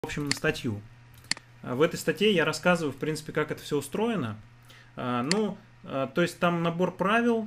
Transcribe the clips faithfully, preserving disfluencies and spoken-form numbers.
в общем, на статью. В этой статье я рассказываю, в принципе, как это все устроено. Ну, то есть там набор правил,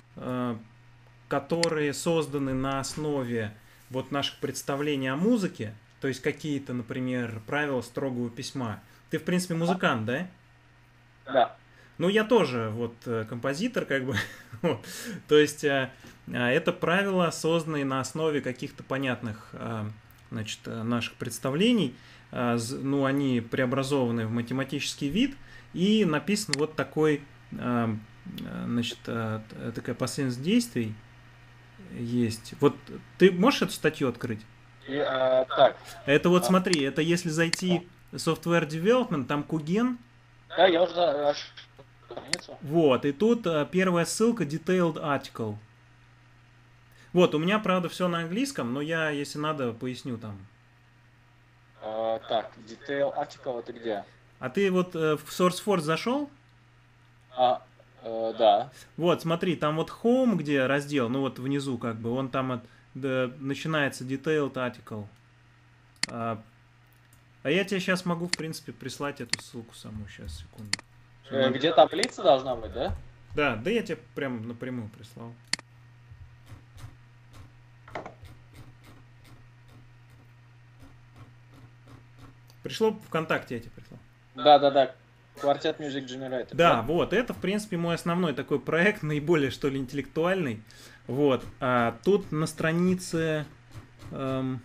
которые созданы на основе вот наших представлений о музыке, то есть какие-то, например, правила строгого письма. Ты, в принципе, музыкант, да? Да. Ну, я тоже вот композитор, как бы. То есть это правила, созданные на основе каких-то понятных, значит, наших представлений. Ну, они преобразованы в математический вид, и написан вот такой, значит, такая последовательность действий есть. Вот ты можешь эту статью открыть? И, а, так. Это вот А, смотри, это если зайти в Software Development, там Куген. да, я уже нашел страницу. Вот, и тут первая ссылка Detailed Article. Вот, у меня, правда, все на английском, но я, если надо, поясню там. А, так, Detail Article это где? А ты вот э, в SourceForge зашел? А, э, да. Вот, смотри, там вот Home, где раздел, ну вот внизу как бы, он там от, да, начинается Detailed Article. А, а я тебе сейчас могу, в принципе, прислать эту ссылку саму. Сейчас, секунду. Э, где таблица должна быть, да? Да, да я тебе прям напрямую прислал. Пришло ВКонтакте, я тебе прислал. Да, да, да. Quartet Music Generator. Да, да, вот, это, в принципе, мой основной такой проект, наиболее, что ли, интеллектуальный. Вот, а тут на странице... Эм,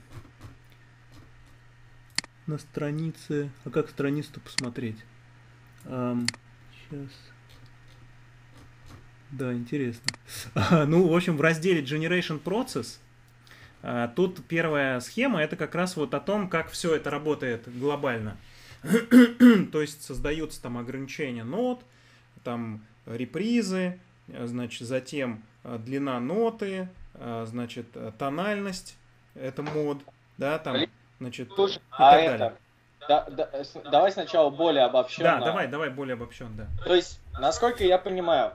на странице... А как страницу-то посмотреть? Эм, сейчас... Да, интересно. А, ну, в общем, в разделе Generation Process а, тут первая схема, это как раз вот о том, как все это работает глобально. То есть создаются там ограничения нот, там репризы, значит, затем длина ноты, значит, тональность, это мод, да, там, значит, Слушай, и а так это, далее. да, да, давай сначала более обобщенно. Да, давай, давай более обобщенно, да. То есть, насколько я понимаю,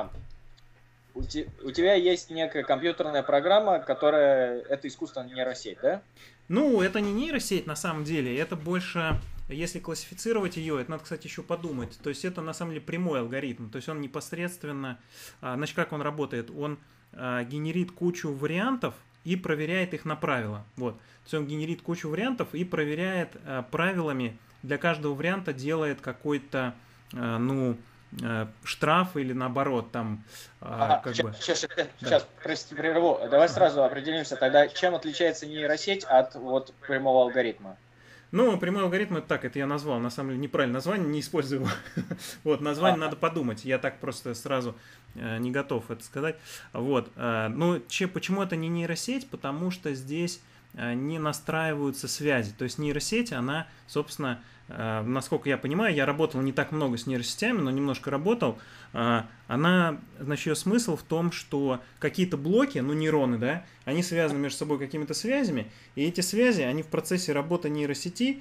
у, те, у тебя есть некая компьютерная программа, которая это искусственная нейросеть, да? Ну, это не нейросеть на самом деле, это больше... Если классифицировать ее, это надо, кстати, еще подумать. То есть это на самом деле прямой алгоритм. То есть он непосредственно, значит, как он работает? Он генерит кучу вариантов и проверяет их на правила. Вот. То есть он генерит кучу вариантов и проверяет правилами. Для каждого варианта делает какой-то, ну, штраф или наоборот там а, как сейчас, бы... Сейчас, да. сейчас, прости, прерву. Давай сразу определимся тогда, чем отличается нейросеть от вот прямого алгоритма. Ну, прямой алгоритм это так, это я назвал, на самом деле неправильно название, не использую его. Вот, название надо подумать, я так просто сразу э, не готов это сказать. Вот, э, ну, че, почему это не нейросеть? Потому что здесь э, не настраиваются связи. То есть нейросеть, она, собственно, э, насколько я понимаю, я работал не так много с нейросетями, но немножко работал. Э, она, значит, ее смысл в том, что какие-то блоки, ну, нейроны, да, они связаны между собой какими-то связями, и эти связи, они в процессе работы нейросети,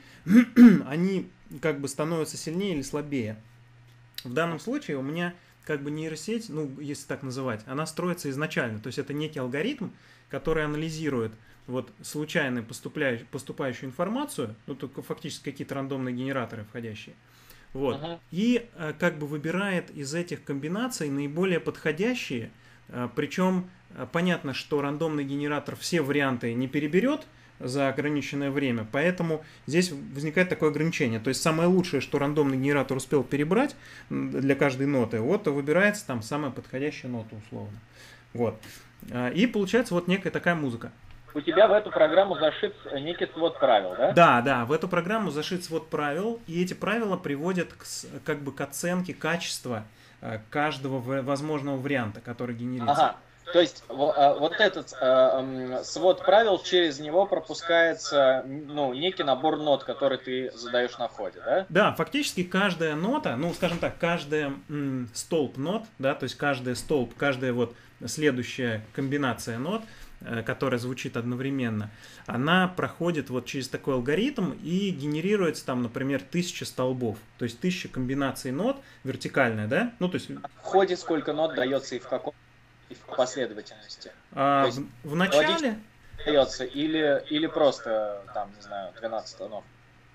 они как бы становятся сильнее или слабее. В данном случае у меня как бы нейросеть, ну, если так называть, она строится изначально, то есть это некий алгоритм, который анализирует вот случайно поступающую, поступающую информацию, ну, только фактически какие-то рандомные генераторы входящие, вот, uh-huh. и как бы выбирает из этих комбинаций наиболее подходящие, причем понятно, что рандомный генератор все варианты не переберет за ограниченное время, поэтому здесь возникает такое ограничение. То есть самое лучшее, что рандомный генератор успел перебрать для каждой ноты, вот выбирается там самая подходящая нота условно. Вот. И получается вот некая такая музыка. У тебя в эту программу зашит некий свод правил, да? Да, да, в эту программу зашит свод правил, и эти правила приводят к, как бы, к оценке качества каждого возможного варианта, который генерируется. Ага. То есть вот этот э, свод правил, через него пропускается, ну, некий набор нот, который ты задаешь на входе, да? Да, фактически каждая нота, ну, скажем так, каждая м, столб нот, да, то есть каждая столб, каждая вот следующая комбинация нот, э, которая звучит одновременно, она проходит вот через такой алгоритм и генерируется там, например, тысяча столбов, то есть тысяча комбинаций нот, вертикальная, да? Ну, то есть... В ходе сколько нот дается и в каком и в последовательности? А, в, в начале дается или, или просто, там, не знаю, двенадцать тонов?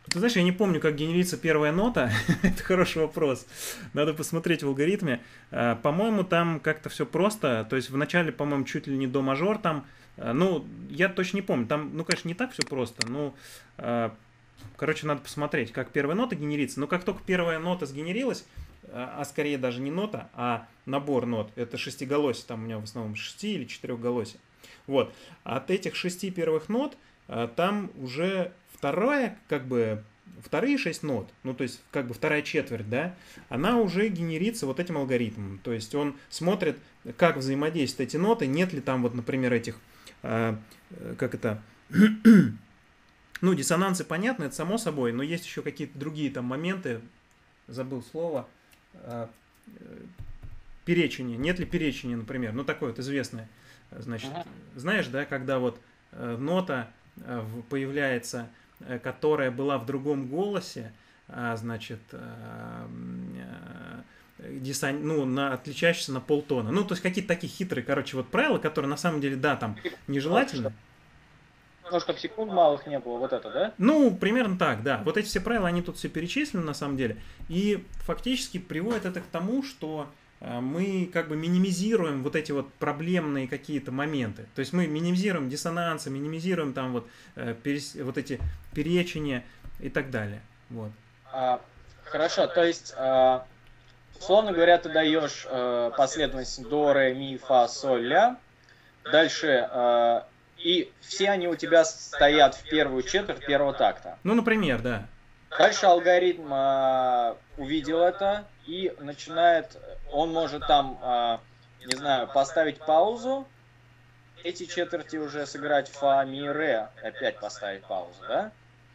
Ты знаешь, я не помню, как генерится первая нота. Это хороший вопрос. Надо посмотреть в алгоритме. А, по-моему, там как-то все просто. То есть вначале, по-моему, чуть ли не до мажор там. А, ну, я точно не помню. Там, ну, конечно, не так все просто. Ну, а, короче, надо посмотреть, как первая нота генерится. Но как только первая нота сгенерилась, а, а скорее даже не нота, а набор нот. Это шестиголосие. Там у меня в основном шести или четырехголосие. Вот. От этих шести первых нот а, там уже вторая, как бы, вторые шесть нот, ну, то есть, как бы вторая четверть, да, она уже генерится вот этим алгоритмом. То есть, он смотрит, как взаимодействуют эти ноты, нет ли там, вот, например, этих, э, как это, ну, диссонансы, понятно, это само собой, но есть еще какие-то другие там моменты, забыл слово, э, перечения, нет ли перечения, например, ну, такое вот известное, значит, знаешь, да, когда вот э, нота э, появляется, которая была в другом голосе, значит, дисон... ну, на... отличающаяся на полтона. Ну, то есть какие-то такие хитрые, короче, вот правила, которые на самом деле, да, там нежелательно. Ну, чтобы секунд малых не было, вот это, да? Ну, примерно так, да. Вот эти все правила, они тут все перечислены на самом деле. И фактически приводит это к тому, что мы как бы минимизируем вот эти вот проблемные какие-то моменты. То есть мы минимизируем диссонансы, минимизируем там вот, э, перес, вот эти перечения и так далее. Вот. А, хорошо, то есть, а, условно говоря, ты даешь а, последовательность до, ре, ми, фа, соль, ля. Дальше, а, и все они у тебя стоят в первую четверть первого такта. Ну, например, да. Дальше алгоритм а, увидел это и начинает, он может там, а, не знаю, поставить паузу, эти четверти уже сыграть фа, ми, ре, опять поставить паузу, да?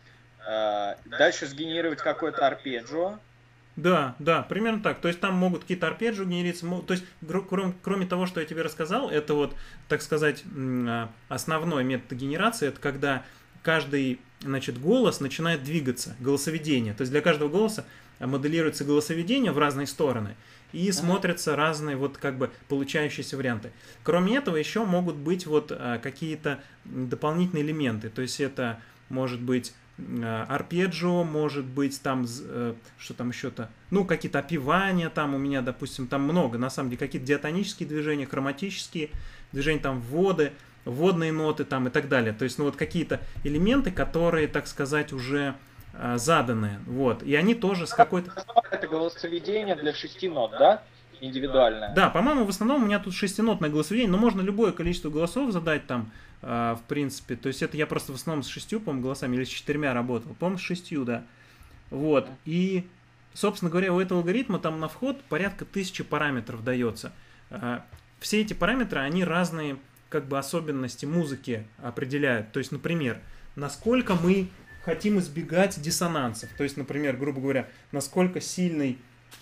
А, дальше сгенерировать какой-то арпеджио. Да, да, примерно так. То есть там могут какие-то арпеджио генериться. То есть, кроме, кроме того, что я тебе рассказал, это вот, так сказать, основной метод генерации, это когда каждый, значит, голос начинает двигаться, голосоведение. То есть для каждого голоса моделируется голосоведение в разные стороны и смотрятся ага. разные вот как бы получающиеся варианты. Кроме этого еще могут быть вот какие-то дополнительные элементы. То есть это может быть арпеджио, может быть там, что там еще-то, ну, какие-то опевания там у меня, допустим, там много, на самом деле, какие-то диатонические движения, хроматические движения, там вводы, вводные ноты там и так далее. То есть, ну, вот какие-то элементы, которые, так сказать, уже а, заданы, вот, и они тоже с какой-то... Это голосоведение для шести нот, да? Индивидуальное. Да, по-моему, в основном у меня тут шестинотное голосоведение, но можно любое количество голосов задать там, э, в принципе. То есть это я просто в основном с шестью, по-моему, голосами или с четырьмя работал. По-моему, с шестью, да. Вот. И, собственно говоря, у этого алгоритма там на вход порядка тысячи параметров дается. Э, все эти параметры, они разные как бы особенности музыки определяют. То есть, например, насколько мы хотим избегать диссонансов. То есть, например, грубо говоря, насколько сильный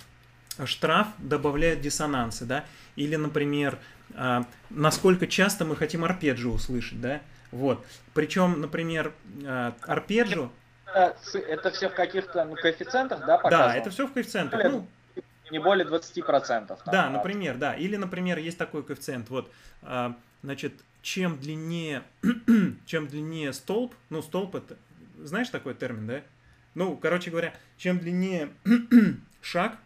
штраф добавляет диссонансы, да, или, например, э, насколько часто мы хотим арпеджио услышать, да, вот. Причем, например, э, арпеджио... Это все в каких-то ну, коэффициентах, да, показано? Да, это все в коэффициентах. Более, ну, не более двадцати процентов. Там, да, например, да. Или, например, есть такой коэффициент, вот, э, значит, чем длиннее, чем длиннее столб, ну, столб это, знаешь такой термин, да? Ну, короче говоря, чем длиннее шаг,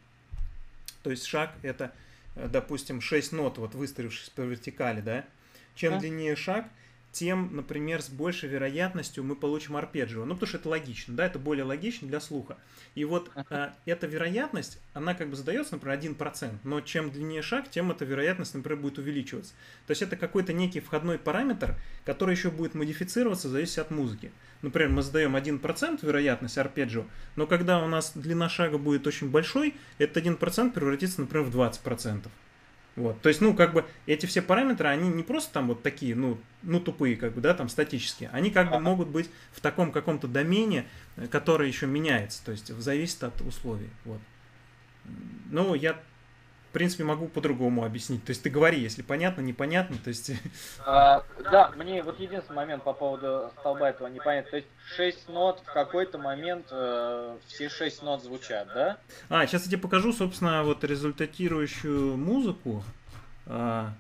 то есть шаг это, допустим, шесть нот, вот выстроившись по вертикали, да. Чем а? длиннее шаг, тем, например, с большей вероятностью мы получим арпеджио. Ну, потому что это логично, да, это более логично для слуха. И вот а, эта вероятность, она как бы задается, например, один процент, но чем длиннее шаг, тем эта вероятность, например, будет увеличиваться. То есть это какой-то некий входной параметр, который еще будет модифицироваться в зависимости от музыки. Например, мы задаем один процент вероятность арпеджио, но когда у нас длина шага будет очень большой, этот один процент превратится, например, в двадцать процентов. Вот. То есть, ну, как бы, эти все параметры, они не просто там вот такие, ну, ну тупые, как бы, да, там, статические. Они как бы могут быть в таком каком-то домене, который еще меняется, то есть, зависит от условий, вот. Ну, я, в принципе, могу по-другому объяснить. То есть, ты говори, если понятно, непонятно, то есть... А, да, мне вот единственный момент по поводу столба этого непонятно. То есть, шесть нот в какой-то момент, э, все шесть нот звучат, да? А, сейчас я тебе покажу, собственно, вот результатирующую музыку. А,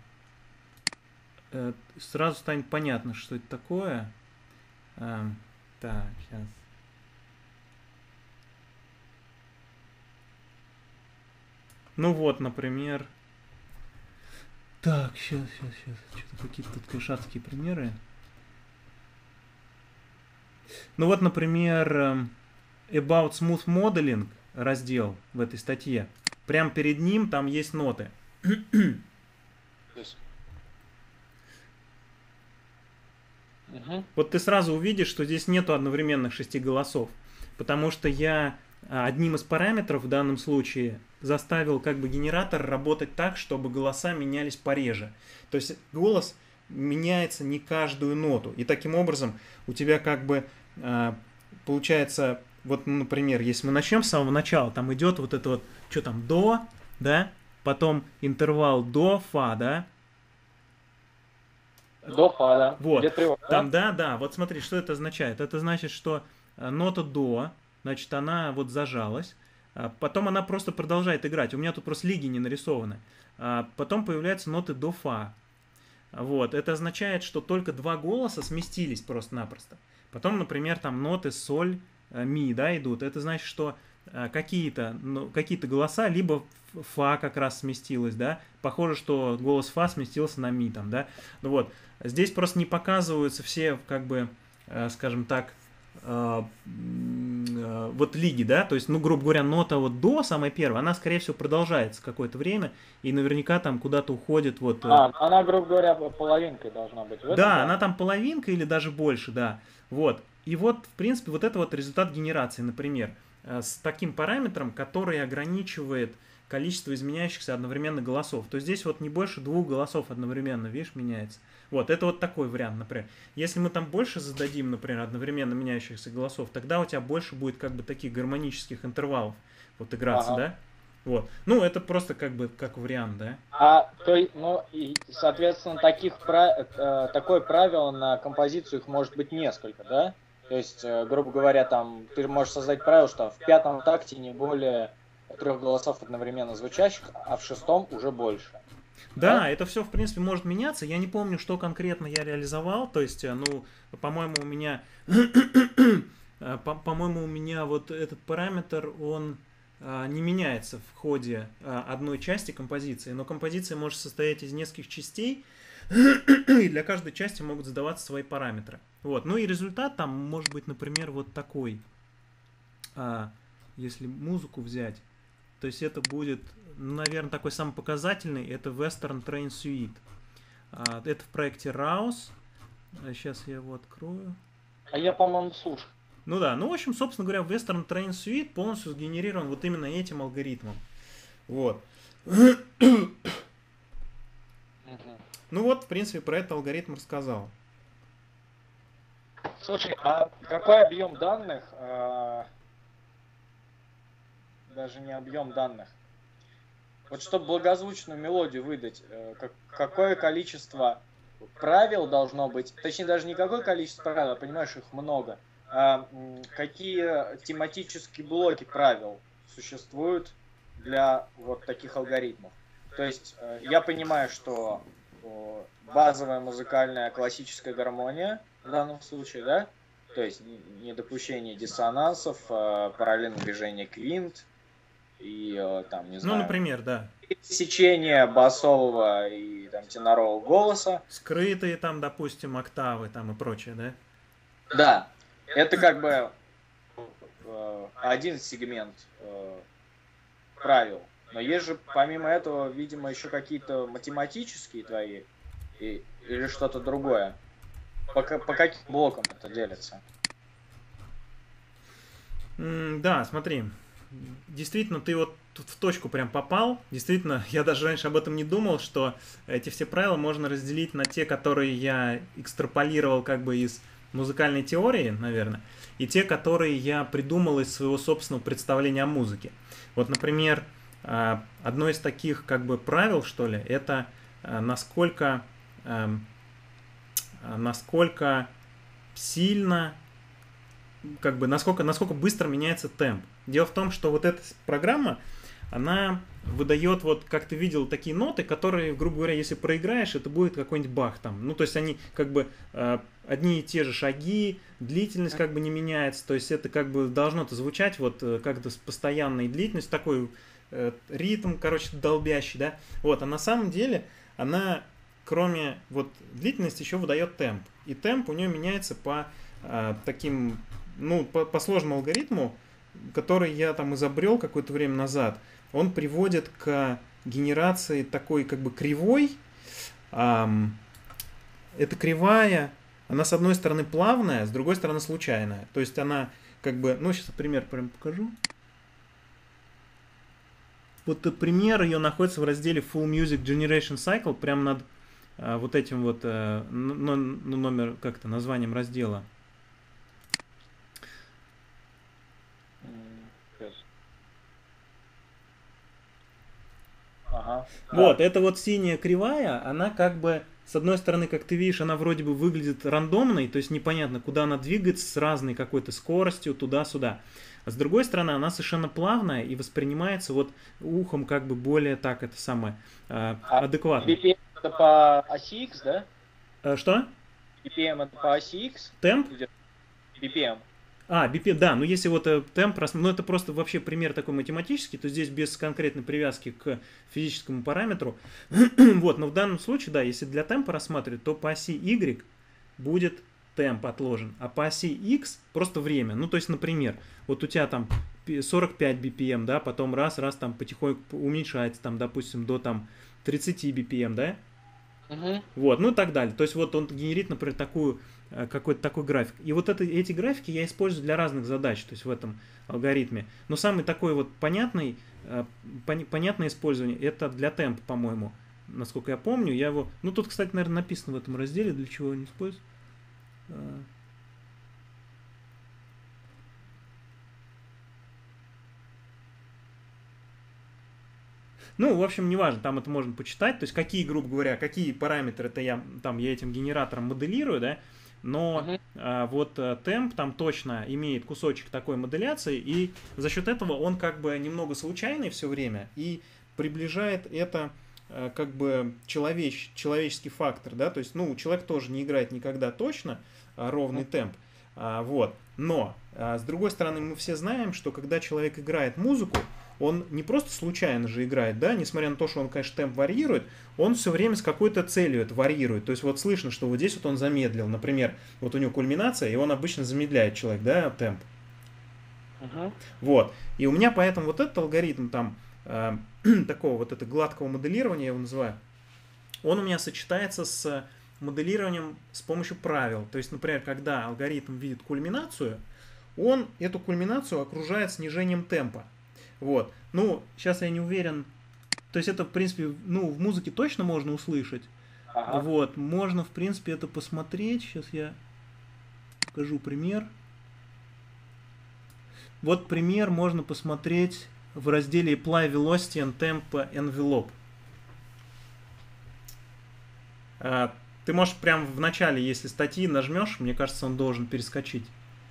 э, сразу станет понятно, что это такое. А, так, сейчас. Ну вот, например... Так, сейчас, сейчас, сейчас. Что-то какие-то тут кошатские примеры. Ну вот, например, эм, About Smooth Modeling раздел в этой статье. Прям перед ним там есть ноты. Угу. Вот ты сразу увидишь, что здесь нету одновременных шести голосов. Потому что я а, одним из параметров в данном случае заставил как бы генератор работать так, чтобы голоса менялись пореже. То есть голос меняется не каждую ноту. И таким образом у тебя как бы а, получается, вот, например, если мы начнем с самого начала, там идет вот это вот, что там, до, да, потом интервал до, фа, да. До фа, да. Вот. Где тревога, Там, да? да, да. Вот смотри, что это означает. Это значит, что нота до, значит, она вот зажалась. Потом она просто продолжает играть. У меня тут просто лиги не нарисованы. Потом появляются ноты до фа. Вот. Это означает, что только два голоса сместились просто-напросто. Потом, например, там ноты соль, ми, да, идут. Это значит, что какие-то ну, какие-то голоса, либо фа как раз сместилась, да. Похоже, что голос фа сместился на ми там, да. Ну вот. Здесь просто не показываются все, как бы, э, скажем так, э, э, вот лиги, да, то есть, ну, грубо говоря, нота вот до, самая первая, она, скорее всего, продолжается какое-то время, и наверняка там куда-то уходит вот... Э... А, она, грубо говоря, половинкой должна быть. В этом, да, да, она там половинка или даже больше, да, вот. И вот, в принципе, вот это вот результат генерации, например, э, с таким параметром, который ограничивает количество изменяющихся одновременно голосов. То есть здесь вот не больше двух голосов одновременно, видишь, меняется. Вот, это вот такой вариант, например. Если мы там больше зададим, например, одновременно меняющихся голосов, тогда у тебя больше будет как бы таких гармонических интервалов вот играться, ага. да? Вот. Ну, это просто как бы как вариант, да? А, то есть, ну, и, соответственно, таких, э, такое правило на композицию их может быть несколько, да? То есть, э, грубо говоря, там, ты можешь создать правило, что в пятом такте не более трех голосов одновременно звучащих, а в шестом уже больше. Да, да, это все, в принципе, может меняться. Я не помню, что конкретно я реализовал. То есть, ну, по-моему, у меня, по-моему, у меня вот этот параметр, он не меняется в ходе одной части композиции. Но композиция может состоять из нескольких частей, и для каждой части могут задаваться свои параметры. Вот. Ну и результат там может быть, например, вот такой. Если музыку взять, то есть это будет, наверное, такой самый показательный, это Western Train Suite. Это в проекте Rouse. Сейчас я его открою. А я, по-моему, слушаю. Ну да, ну в общем, собственно говоря, Western Train Suite полностью сгенерирован вот именно этим алгоритмом. Вот. Угу. Ну вот, в принципе, про этот алгоритм рассказал. Слушай, а какой объем данных... даже не объем данных. Вот чтобы благозвучную мелодию выдать, как, какое количество правил должно быть, точнее даже не какое количество правил, понимаешь, их много, а какие тематические блоки правил существуют для вот таких алгоритмов. То есть я понимаю, что базовая музыкальная классическая гармония в данном случае, да, то есть недопущение диссонансов, параллельное движение квинт, и там, не знаю... Ну, например, да. Сечение басового и там тенорового голоса. Скрытые там, допустим, октавы там и прочее, да? Да. Это как бы один сегмент правил. Но есть же, помимо этого, видимо, еще какие-то математические твои и, или что-то другое. По, по каким блокам это делится? Mm, да, смотри. Действительно, ты вот тут в точку прям попал. Действительно, я даже раньше об этом не думал, что эти все правила можно разделить на те, которые я экстраполировал как бы из музыкальной теории, наверное, и те, которые я придумал из своего собственного представления о музыке. Вот, например, одно из таких как бы правил, что ли, это насколько, насколько сильно, как бы, насколько, насколько быстро меняется темп. Дело в том, что вот эта программа, она выдает, вот, как ты видел, такие ноты, которые, грубо говоря, если проиграешь, это будет какой-нибудь бах там. Ну, то есть они как бы э, одни и те же шаги, длительность как бы не меняется, то есть это как бы должно-то звучать вот как-то с постоянной длительностью, такой э, ритм, короче, долбящий, да. Вот, а на самом деле она, кроме вот длительности, еще выдает темп. И темп у нее меняется по э, таким, ну, по, по сложному алгоритму, который я там изобрел какое-то время назад. Он приводит к генерации такой как бы кривой. Эм, эта кривая, она с одной стороны плавная, с другой стороны случайная. То есть она как бы, ну сейчас пример прям покажу. Вот пример ее находится в разделе Full Music Generation Cycle, прямо над а, вот этим вот а, ну, ну, номер, как-то названием раздела. Ага. Вот, Да. это вот синяя кривая, она как бы, с одной стороны, как ты видишь, она вроде бы выглядит рандомной, то есть непонятно, куда она двигается с разной какой-то скоростью, туда-сюда. А с другой стороны, она совершенно плавная и воспринимается вот ухом как бы более так, это самое, э, А адекватно. би пи эм это по оси X, да? Э, что? би пи эм это по оси X? Темп? би пи эм. А, би пи эм, да, ну если вот э, темп, ну это просто вообще пример такой математический, то здесь без конкретной привязки к физическому параметру. Вот, но в данном случае, да, если для темпа рассматривать, то по оси Y будет темп отложен, а по оси X просто время. Ну, то есть, например, вот у тебя там сорок пять би пи эм, да, потом раз-раз там потихоньку уменьшается, там, допустим, до там тридцать би пи эм, да? Угу. Вот, ну и так далее. То есть вот он генерит, например, такую, какой-то такой график. И вот это, эти графики я использую для разных задач, то есть в этом алгоритме. Но самый такой вот понятный, пон, понятное использование, это для темпа, по-моему. Насколько я помню, я его... Ну, тут, кстати, наверное, написано в этом разделе, для чего он используется. Ну, в общем, неважно, там это можно почитать, то есть какие, грубо говоря, какие параметры это я, там, я этим генератором моделирую, да, но uh-huh. а, вот а, темп там точно имеет кусочек такой моделяции, и за счет этого он как бы немного случайный все время и приближает это а, как бы человеч, человеческий фактор, да, то есть, ну, человек тоже не играет никогда точно а, ровный uh-huh. темп, а, вот, но, а, с другой стороны, мы все знаем, что когда человек играет музыку, он не просто случайно же играет, да, несмотря на то, что он, конечно, темп варьирует, он все время с какой-то целью это варьирует. То есть вот слышно, что вот здесь вот он замедлил, например, вот у него кульминация, и он обычно замедляет человек, да, темп. Uh-huh. Вот. И у меня поэтому вот этот алгоритм там э, такого вот это гладкого моделирования, я его называю, он у меня сочетается с моделированием с помощью правил. То есть, например, когда алгоритм видит кульминацию, он эту кульминацию окружает снижением темпа. Вот. Ну, сейчас я не уверен. То есть это, в принципе, ну, в музыке точно можно услышать. Ага. Вот. Можно, в принципе, это посмотреть. Сейчас я покажу пример. Вот пример можно посмотреть в разделе Apply Velocity and Tempo Envelope. А, ты можешь прямо в начале, если статьи нажмешь, мне кажется, он должен перескочить.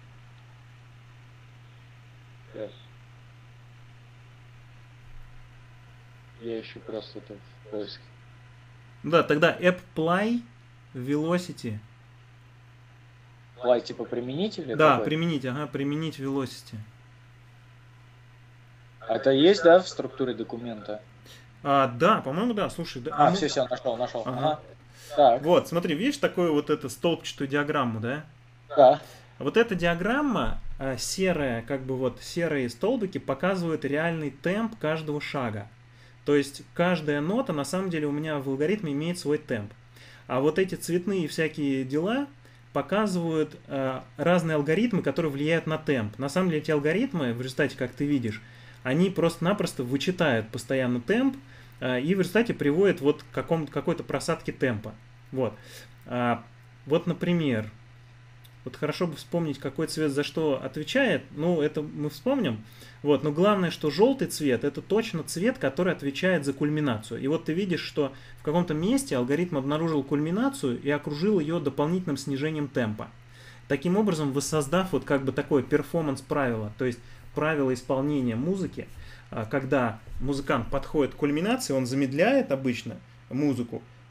Yes. Я ищу просто это в поиске. Да, тогда Apply Velocity. Apply типа применить или Да, какой? применить, ага, применить Velocity. Это есть, да, в структуре документа? А, да, по-моему, да, слушай. Да, а, а все, мы... все, нашел, нашел. Ага. Ага. Так. Вот, смотри, видишь такую вот эту столбчатую диаграмму, да? Да. Вот эта диаграмма, серая, как бы вот серые столбики показывают реальный темп каждого шага. То есть каждая нота на самом деле у меня в алгоритме имеет свой темп. А вот эти цветные всякие дела показывают э, разные алгоритмы, которые влияют на темп. На самом деле эти алгоритмы, в результате, как ты видишь, они просто-напросто вычитают постоянно темп э, и в результате приводят вот к какому-то, какой-то просадке темпа. Вот. А, вот, например, вот хорошо бы вспомнить, какой цвет за что отвечает. Ну, это мы вспомним. Вот, но главное, что желтый цвет — это точно цвет, который отвечает за кульминацию. И вот ты видишь, что в каком-то месте алгоритм обнаружил кульминацию и окружил ее дополнительным снижением темпа. Таким образом, воссоздав вот как бы такое перформанс-правило, то есть правило исполнения музыки, когда музыкант подходит к кульминации, он замедляет обычно музыку,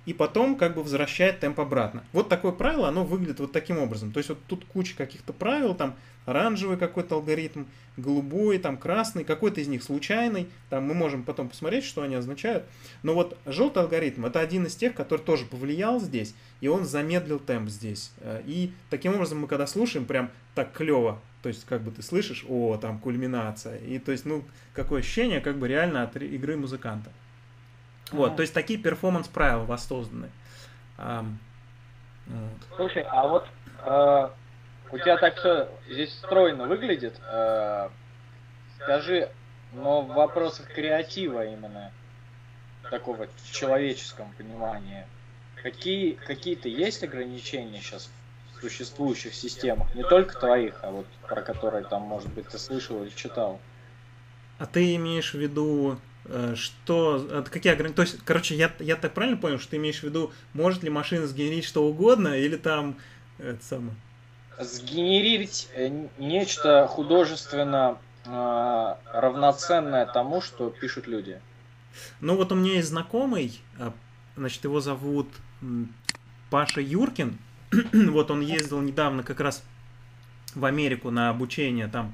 и потом как бы возвращает темп обратно. Вот такое правило, оно выглядит вот таким образом. То есть вот тут куча каких-то правил, там оранжевый какой-то алгоритм, голубой, там красный, какой-то из них случайный, там мы можем потом посмотреть, что они означают. Но вот желтый алгоритм это один из тех, который тоже повлиял здесь, и он замедлил темп здесь. И таким образом мы когда слушаем, прям так клево, то есть как бы ты слышишь, о, там кульминация, и то есть, ну, какое ощущение как бы реально от игры музыканта. Вот, mm. то есть такие перформанс-правила воссозданы. А, вот. Слушай, а вот э, у тебя так все здесь стройно выглядит. Э, скажи, но в вопросах креатива именно, такого в человеческом понимании, какие, какие-то есть ограничения сейчас в существующих системах? Не только твоих, а вот про которые там, может быть, ты слышал или читал. А ты имеешь в виду... Что, какие ограничения? То есть, короче, я, я так правильно понял, что ты имеешь в виду, может ли машина сгенерить что угодно, или там это самое? Сгенерировать нечто художественно э, равноценное тому, что пишут люди. Ну вот у меня есть знакомый, значит, его зовут Паша Юркин. Вот он ездил недавно как раз в Америку на обучение там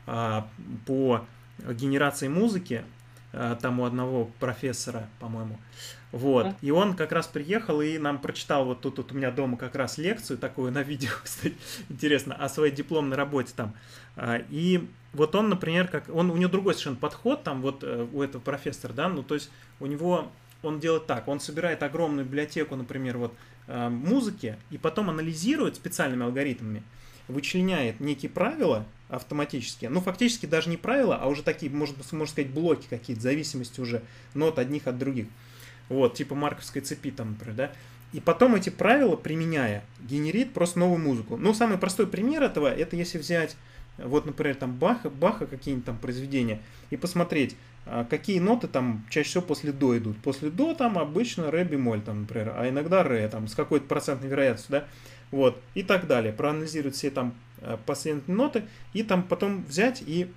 по генерации музыки. Там у одного профессора, по-моему. Вот. И он как раз приехал и нам прочитал вот тут, тут у меня дома как раз лекцию такую на видео, кстати, интересно, о своей дипломной работе там. И вот он, например, как он, у него другой совершенно подход там вот у этого профессора, да, ну то есть у него, он делает так, он собирает огромную библиотеку, например, вот музыки и потом анализирует специальными алгоритмами, вычленяет некие правила автоматически, ну фактически даже не правила, а уже такие, можно, можно сказать, блоки какие-то, зависимости уже нот одних от других. Вот, типа марковской цепи там, например, да. И потом эти правила, применяя, генерит просто новую музыку. Ну, самый простой пример этого, это если взять, вот, например, там Баха, Баха какие-нибудь там произведения, и посмотреть, какие ноты там чаще всего после до идут. После до там обычно ре бемоль, там, например, а иногда ре, там, с какой-то процентной вероятностью, да. Вот, и так далее. Проанализировать все там последние ноты, и там потом взять и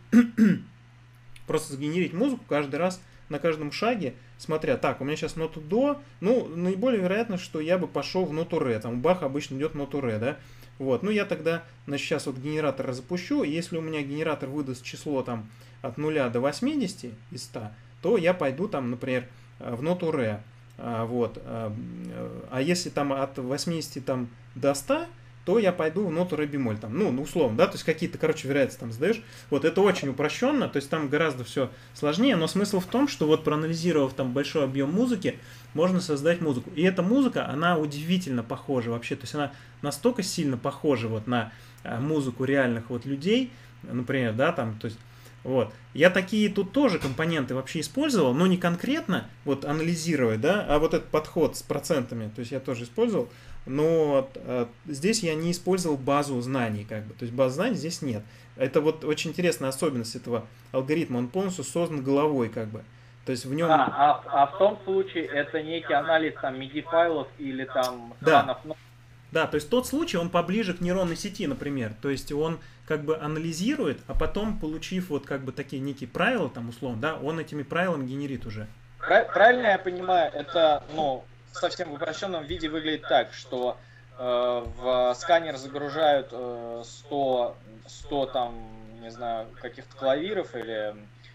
просто сгенерить музыку каждый раз на каждом шаге, смотря, так, у меня сейчас нота до, ну, наиболее вероятно, что я бы пошел в ноту ре, там у Баха обычно идет ноту ре, да, вот, ну, я тогда, значит, сейчас вот генератор запущу, и если у меня генератор выдаст число там от нуля до восьмидесяти из ста, то я пойду там, например, в ноту ре, вот, а если там от восьмидесяти там до ста, то я пойду в ноту ре бемоль, там, ну, ну, условно, да, то есть какие-то, короче, вероятности там задаешь, вот, это очень упрощенно, то есть там гораздо все сложнее, но смысл в том, что вот проанализировав там большой объем музыки, можно создать музыку, и эта музыка, она удивительно похожа вообще, то есть она настолько сильно похожа вот на музыку реальных вот людей, например, да, там, то есть, вот, я такие тут тоже компоненты вообще использовал, но не конкретно, вот, анализируя, да, а вот этот подход с процентами, то есть я тоже использовал, но э, здесь я не использовал базу знаний, как бы, то есть базы знаний здесь нет. Это вот очень интересная особенность этого алгоритма, он полностью создан головой, как бы. То есть в нем... А, а, а в том случае это некий анализ там миди-файлов или там да. Да, то есть тот случай, он поближе к нейронной сети, например. То есть он как бы анализирует, а потом, получив вот как бы такие некие правила, там условно, да, он этими правилами генерит уже. Правильно я понимаю, это, ну, в совсем упрощенном виде выглядит так, что э, в сканер загружают э, сто, сто там, не знаю, каких-то клавиров или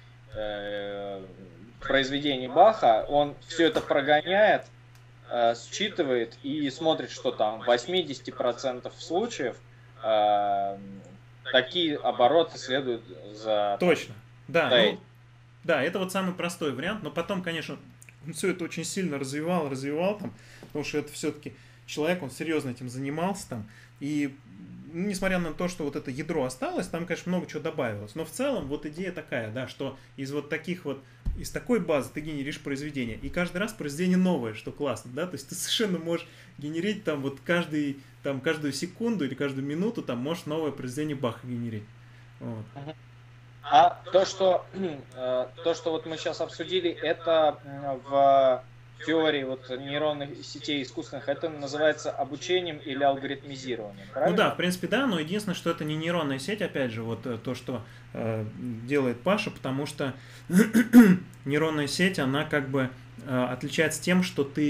э, произведений Баха, он все это прогоняет, э, считывает и смотрит, что там в восьмидесяти процентах случаев э, такие обороты следуют за... Точно, да, ну, да, это вот самый простой вариант, но потом, конечно, он все это очень сильно развивал, развивал там, потому что это все-таки человек, он серьезно этим занимался там, и ну, несмотря на то, что вот это ядро осталось, там, конечно, много чего добавилось, но в целом вот идея такая, да, что из вот таких вот, из такой базы ты генеришь произведение, и каждый раз произведение новое, что классно, да, то есть ты совершенно можешь генерить там вот каждый, там каждую секунду или каждую минуту там можешь новое произведение Баха генерить, вот. А то, что, то, что вот мы сейчас обсудили, это в теории вот нейронных сетей искусственных, это называется обучением или алгоритмизированием, правильно? Ну да, в принципе, да, но единственное, что это не нейронная сеть, опять же, вот то, что э, делает Паша, потому что нейронная сеть, она как бы э, отличается тем, что ты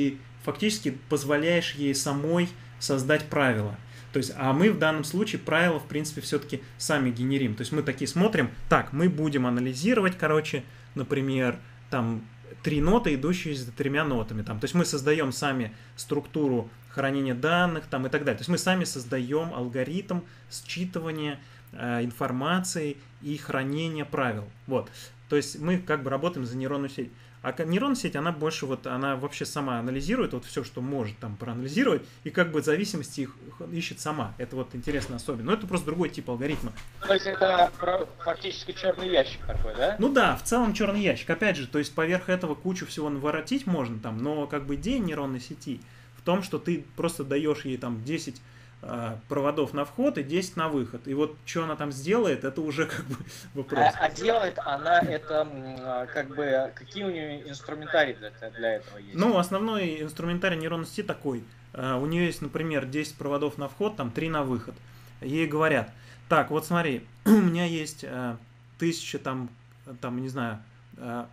фактически позволяешь ей самой создать правила. То есть, а мы в данном случае правила, в принципе, все-таки сами генерим. То есть мы такие смотрим, так, мы будем анализировать, короче, например, там три ноты, идущие за тремя нотами. Там. То есть мы создаем сами структуру хранения данных там, и так далее. То есть мы сами создаем алгоритм считывания э, информации и хранения правил. Вот. То есть мы как бы работаем за нейронную сеть. А нейронная сеть, она больше вот, она вообще сама анализирует вот все, что может там проанализировать, и как бы в зависимости их ищет сама. Это вот интересно особенно. Но это просто другой тип алгоритма. То есть это фактически черный ящик такой, да? Ну да, в целом черный ящик. Опять же, то есть поверх этого кучу всего наворотить можно там, но как бы идея нейронной сети в том, что ты просто даешь ей там десять э, проводов на вход и десять на выход. И вот что она там сделает, это уже как бы вопрос. А, а делает она это как бы, какие у нее инструментарии для, для этого есть? Ну, основной инструментарий нейронной сети такой. Uh, у нее есть, например, десять проводов на вход, там три на выход. Ей говорят, так, вот смотри, у меня есть uh, тысяча там, там, не знаю, uh,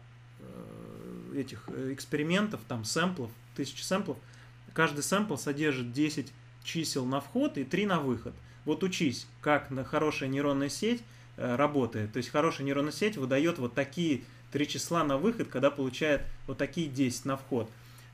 uh, этих экспериментов, там, сэмплов, тысячи сэмплов. Каждый сэмпл содержит десять чисел на вход и три на выход. Вот учись, как на хорошая нейронная сеть uh, работает. То есть хорошая нейронная сеть выдает вот такие три числа на выход, когда получает вот такие десять на вход.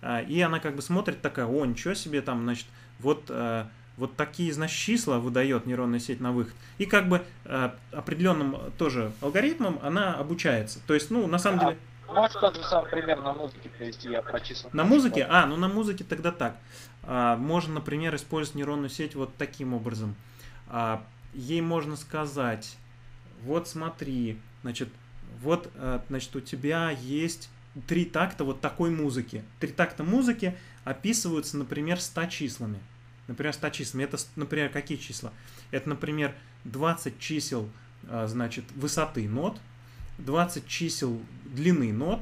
И она как бы смотрит такая, о, ничего себе, там, значит, вот, э, вот такие, значит, числа выдает нейронная сеть на выход. И как бы э, определенным тоже алгоритмом она обучается. То есть, ну, на самом а, деле... Можешь тот же самый пример на музыке привести, я про числа. На музыке? А, ну на музыке тогда так. А, можно, например, использовать нейронную сеть вот таким образом. А, ей можно сказать, вот смотри, значит, вот, значит, у тебя есть... Три такта вот такой музыки. Три такта музыки описываются, например, ста числами. Например, ста числами. Это, например, какие числа? Это, например, двадцать чисел, значит, высоты нот, двадцать чисел длины нот,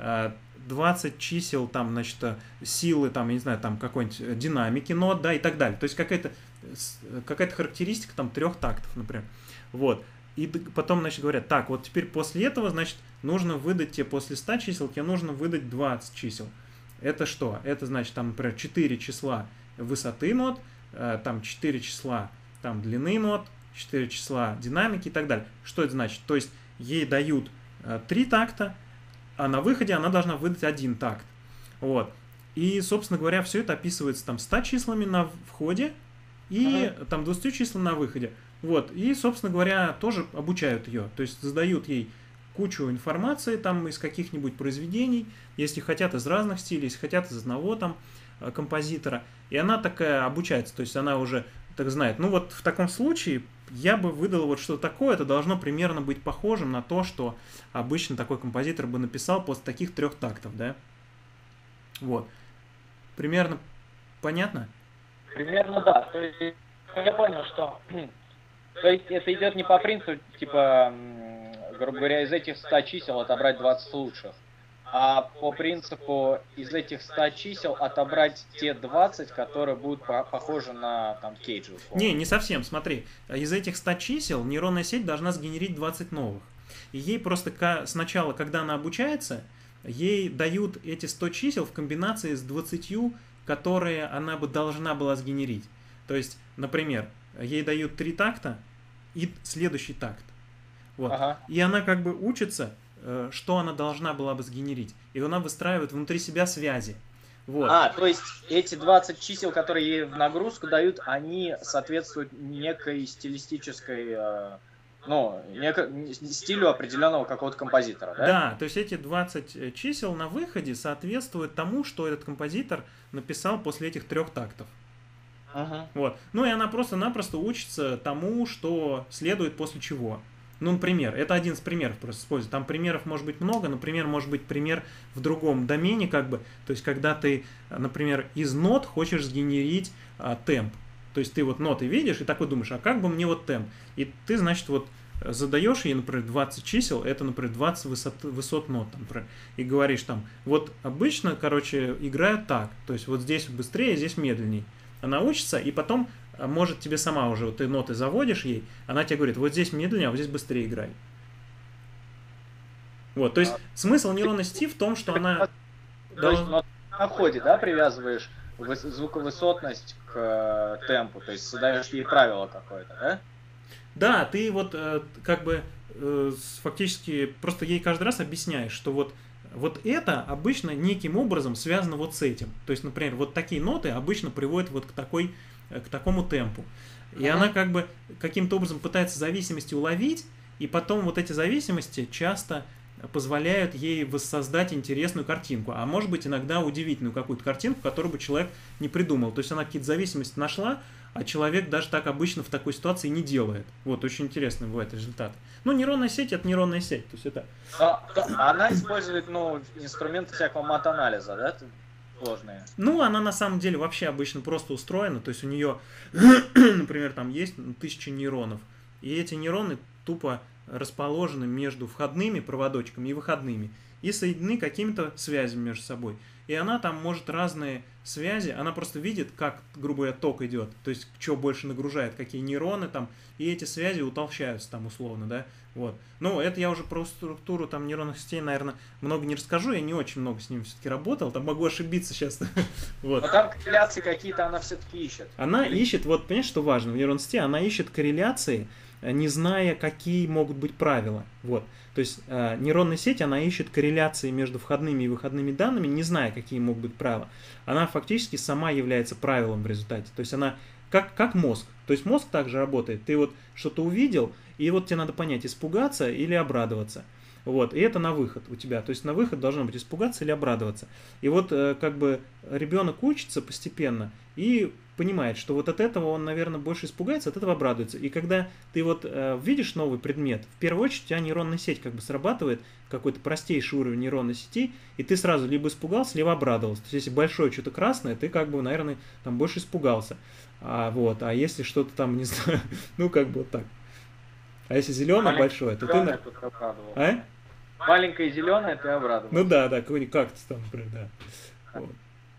двадцать чисел, там, значит, силы, там, я не знаю, там, какой-нибудь динамики нот, да, и так далее. То есть какая-то какая-то характеристика, там, трех тактов, например. Вот. И потом, значит, говорят, так, вот теперь после этого, значит, нужно выдать тебе после ста чисел, тебе нужно выдать двадцать чисел. Это что? Это, значит, там, например, четыре числа высоты нот, там четыре числа там, длины нот, четыре числа динамики и так далее. Что это значит? То есть ей дают три такта, а на выходе она должна выдать один такт. Вот. И, собственно говоря, все это описывается там ста числами на входе и ага. там двадцатью числами на выходе. Вот, и, собственно говоря, тоже обучают ее, то есть задают ей кучу информации там из каких-нибудь произведений, если хотят из разных стилей, если хотят из одного там композитора, и она такая обучается, то есть она уже так знает, ну вот в таком случае я бы выдал вот что такое, это должно примерно быть похожим на то, что обычно такой композитор бы написал после таких трех тактов, да, вот, примерно понятно? Примерно да, то есть я понял, что... То есть это идет не по принципу, типа, грубо говоря, из этих ста чисел отобрать двадцать лучших, а по принципу из этих ста чисел отобрать те двадцать, которые будут по похожи на там Кейджа. Не, не совсем, смотри. Из этих ста чисел нейронная сеть должна сгенерить двадцать новых. И ей просто сначала, когда она обучается, ей дают эти сто чисел в комбинации с двадцатью, которые она бы должна была сгенерить. То есть, например, ей дают три такта и следующий такт. Вот. Ага. И она как бы учится, что она должна была бы сгенерить. И она выстраивает внутри себя связи. Вот. А, то есть эти двадцать чисел, которые ей в нагрузку дают, они соответствуют некой стилистической, ну, неко... стилю определенного какого-то композитора, да? Да, то есть эти двадцать чисел на выходе соответствуют тому, что этот композитор написал после этих трех тактов. Uh-huh. Вот. Ну и она просто-напросто учится тому, что следует после чего. Ну, например, это один из примеров просто использую. Там примеров может быть много, например, может быть пример в другом домене, как бы. То есть, когда ты, например, из нот хочешь сгенерить а, темп. То есть ты вот ноты видишь и такой думаешь, а как бы мне вот темп? И ты, значит, вот задаешь ей, например, двадцать чисел, это, например, двадцать высот, высот нот, например, и говоришь там, вот обычно, короче, играют так. То есть вот здесь быстрее, здесь медленнее. Она учится, и потом может тебе сама уже, вот ты ноты заводишь ей, она тебе говорит, вот здесь медленнее, а вот здесь быстрее играй. Вот, то есть смысл нейронной сети в том, что она... То есть, ну, на входе, да, привязываешь выс- звуковысотность к э, темпу, то есть задаешь ей правило какое-то, да? Да, ты вот э, как бы э, с- фактически просто ей каждый раз объясняешь, что вот, вот это обычно неким образом связано вот с этим. То есть, например, вот такие ноты обычно приводят вот к такой, э, к такому темпу. И Мгм. она как бы каким-то образом пытается зависимости уловить, и потом вот эти зависимости часто позволяют ей воссоздать интересную картинку, а может быть иногда удивительную какую-то картинку, которую бы человек не придумал. То есть она какие-то зависимости нашла, а человек даже так обычно в такой ситуации не делает. Вот, очень интересный бывает результат. Ну, нейронная сеть — это нейронная сеть, то есть это... Но, то- она использует, ну, инструменты всякого мат-анализа, да, т- сложные. Ну, она на самом деле вообще обычно просто устроена, то есть у нее, например, там есть ну, тысяча нейронов, и эти нейроны тупо расположены между входными проводочками и выходными, и соединены какими-то связями между собой. И она там может разные связи, она просто видит, как, грубо говоря, ток идет, то есть что больше нагружает, какие нейроны там, и эти связи утолщаются там условно, да, вот. Ну, это я уже про структуру там нейронных сетей, наверное, много не расскажу, я не очень много с ним все-таки работал, там могу ошибиться сейчас. Вот. Но там корреляции какие-то она все-таки ищет. Она Или- ищет, вот понимаешь, что важно в нейронной сети, она ищет корреляции, э, не зная, какие могут быть правила. Вот. То есть э, нейронная сеть, она ищет корреляции между входными и выходными данными, не зная, какие могут быть правила. Она фактически сама является правилом в результате. То есть она как, как мозг. То есть мозг также работает. Ты вот что-то увидел, и вот тебе надо понять, испугаться или обрадоваться. Вот, и это на выход у тебя. То есть на выход должно быть испугаться или обрадоваться. И вот э, как бы ребенок учится постепенно и понимает, что вот от этого он, наверное, больше испугается, от этого обрадуется. И когда ты вот э, видишь новый предмет, в первую очередь у тебя нейронная сеть как бы срабатывает, какой-то простейший уровень нейронной сети, и ты сразу либо испугался, либо обрадовался. То есть если большое что-то красное, ты как бы, наверное, там больше испугался. А, вот, а если что-то там, не знаю, ну как бы вот так. А если зеленое Маленькое большое, то ты... зелёное на- тут обрадовал. А? Маленькое зеленое ты обрадовал. Ну да, да, какой-нибудь кактус там, например, да. Вот.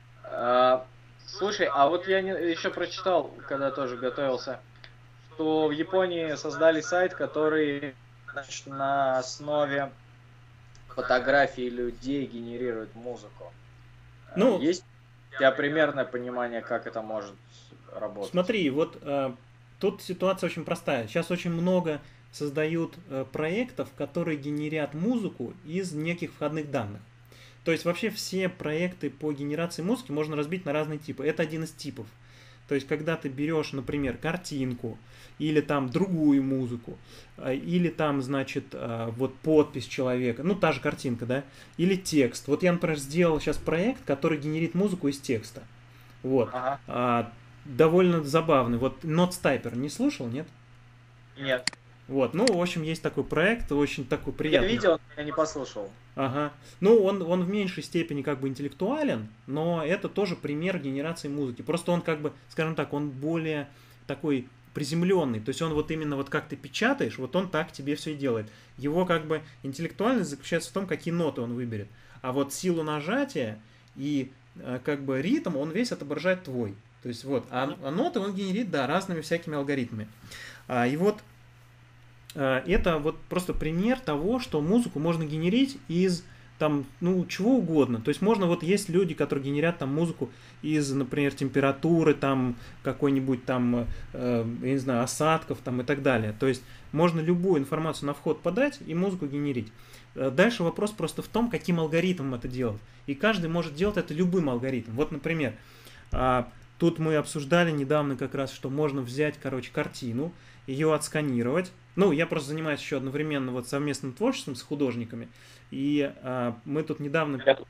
А, слушай, а вот я не- еще прочитал, когда тоже готовился, что в Японии создали сайт, который, значит, на основе фотографий людей генерирует музыку. А, Ну, Есть у тебя примерное понимание, как это может работать? смотри, вот э, тут ситуация очень простая. Сейчас очень много создают э, проектов, которые генерят музыку из неких входных данных. То есть вообще все проекты по генерации музыки можно разбить на разные типы. Это один из типов. То есть когда ты берешь, например, картинку или там другую музыку, э, или там, значит, э, вот подпись человека, ну та же картинка, да, или текст. Вот я, например, сделал сейчас проект, который генерит музыку из текста. Вот. Ага. А, довольно забавный. Вот Notestyper не слушал, нет? Нет. Вот, ну, в общем, есть такой проект, очень такой Я приятный. видел, но я не послушал. Ага. Ну, он, он в меньшей степени как бы интеллектуален, но это тоже пример генерации музыки. Просто он как бы, скажем так, он более такой приземленный. То есть он вот именно вот как ты печатаешь, вот он так тебе все и делает. Его как бы интеллектуальность заключается в том, какие ноты он выберет. А вот силу нажатия и э, как бы ритм, он весь отображает твой. То есть вот, а, а ноты он генерит, да, разными всякими алгоритмами. А, и вот э, это вот просто пример того, что музыку можно генерить из там, ну, чего угодно. То есть можно, вот есть люди, которые генерят там музыку из, например, температуры, там, какой-нибудь там, э, я не знаю, осадков там и так далее. То есть можно любую информацию на вход подать и музыку генерить. Э, Дальше вопрос просто в том, каким алгоритмом это делать. И каждый может делать это любым алгоритмом. Вот, например, а, тут мы обсуждали недавно как раз, что можно взять, короче, картину, ее отсканировать. Ну, я просто занимаюсь еще одновременно вот совместным творчеством с художниками. И а, мы тут недавно... Я тут.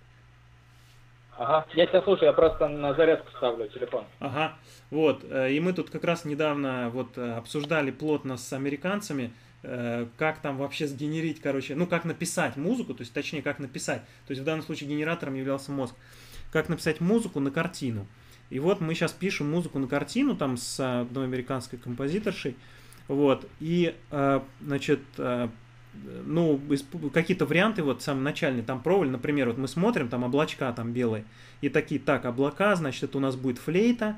Ага, я тебя слушаю, я просто на зарядку ставлю телефон. Ага, вот. э, И мы тут как раз недавно вот э, обсуждали плотно с американцами, э, как там вообще сгенерить, короче, ну, как написать музыку, то есть, точнее, как написать. То есть, в данном случае генератором являлся мозг. Как написать музыку на картину. И вот мы сейчас пишем музыку на картину там с одной американской композиторшей. Вот. И, э, значит, э, ну, исп- какие-то варианты, вот самые начальные, там пробовали, например, вот мы смотрим, там облачка там белые, и такие, так, облака, значит, это у нас будет флейта,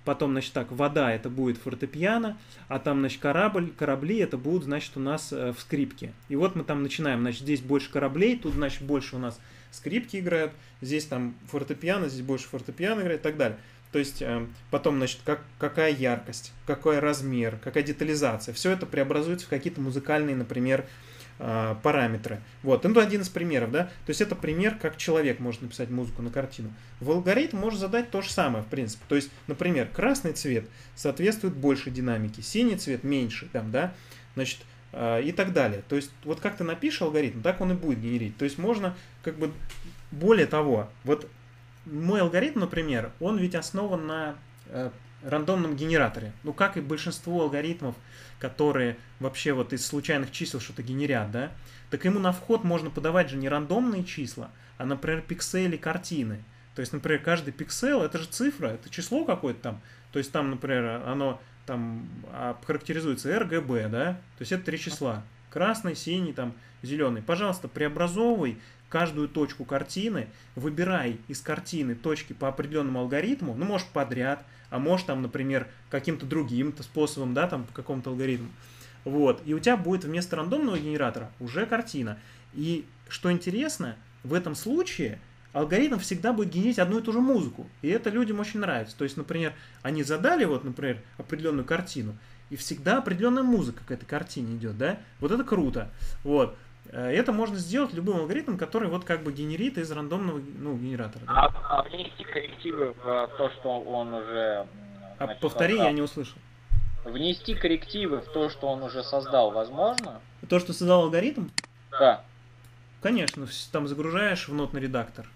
потом, значит, так, вода это будет фортепиано, а там, значит, корабль, корабли это будут, значит, у нас э, в скрипке. И вот мы там начинаем, значит, здесь больше кораблей, тут, значит, больше у нас скрипки играют, здесь там фортепиано, здесь больше фортепиано играет и так далее. То есть э, потом, значит, как, какая яркость, какой размер, какая детализация. Все это преобразуется в какие-то музыкальные, например, э, параметры. Вот, это один из примеров, да. То есть это пример, как человек может написать музыку на картину. В алгоритм можно задать то же самое, в принципе. То есть, например, красный цвет соответствует больше динамике, синий цвет меньше, там, да, значит, э, и так далее. То есть вот как ты напишешь алгоритм, так он и будет генерить. То есть можно, как бы, более того, вот мой алгоритм, например, он ведь основан на э, рандомном генераторе. Ну, как и большинство алгоритмов, которые вообще вот из случайных чисел что-то генерят, да, так ему на вход можно подавать же не рандомные числа, а, например, пиксели картины. То есть, например, каждый пиксель, это же цифра, это число какое-то там. То есть там, например, оно там характеризуется эр гэ бэ, да, то есть это три числа. Красный, синий, там, зеленый. Пожалуйста, преобразовывай каждую точку картины, выбирай из картины точки по определенному алгоритму, ну, может, подряд, а может, там, например, каким-то другим способом, да, там, по какому-то алгоритму. Вот, и у тебя будет вместо рандомного генератора уже картина. И, что интересно, в этом случае алгоритм всегда будет генерить одну и ту же музыку, и это людям очень нравится. То есть, например, они задали, вот, например, определенную картину, и всегда определенная музыка к этой картине идет, да, вот это круто, вот. Это можно сделать любым алгоритмом, который вот как бы генерит из рандомного, ну, генератора. Да? А, а внести коррективы в то, что он уже... Значит, а повтори, создал. Я не услышал. Внести коррективы в то, что он уже создал, возможно? То, что создал алгоритм? Да. Конечно, там загружаешь в нотный редактор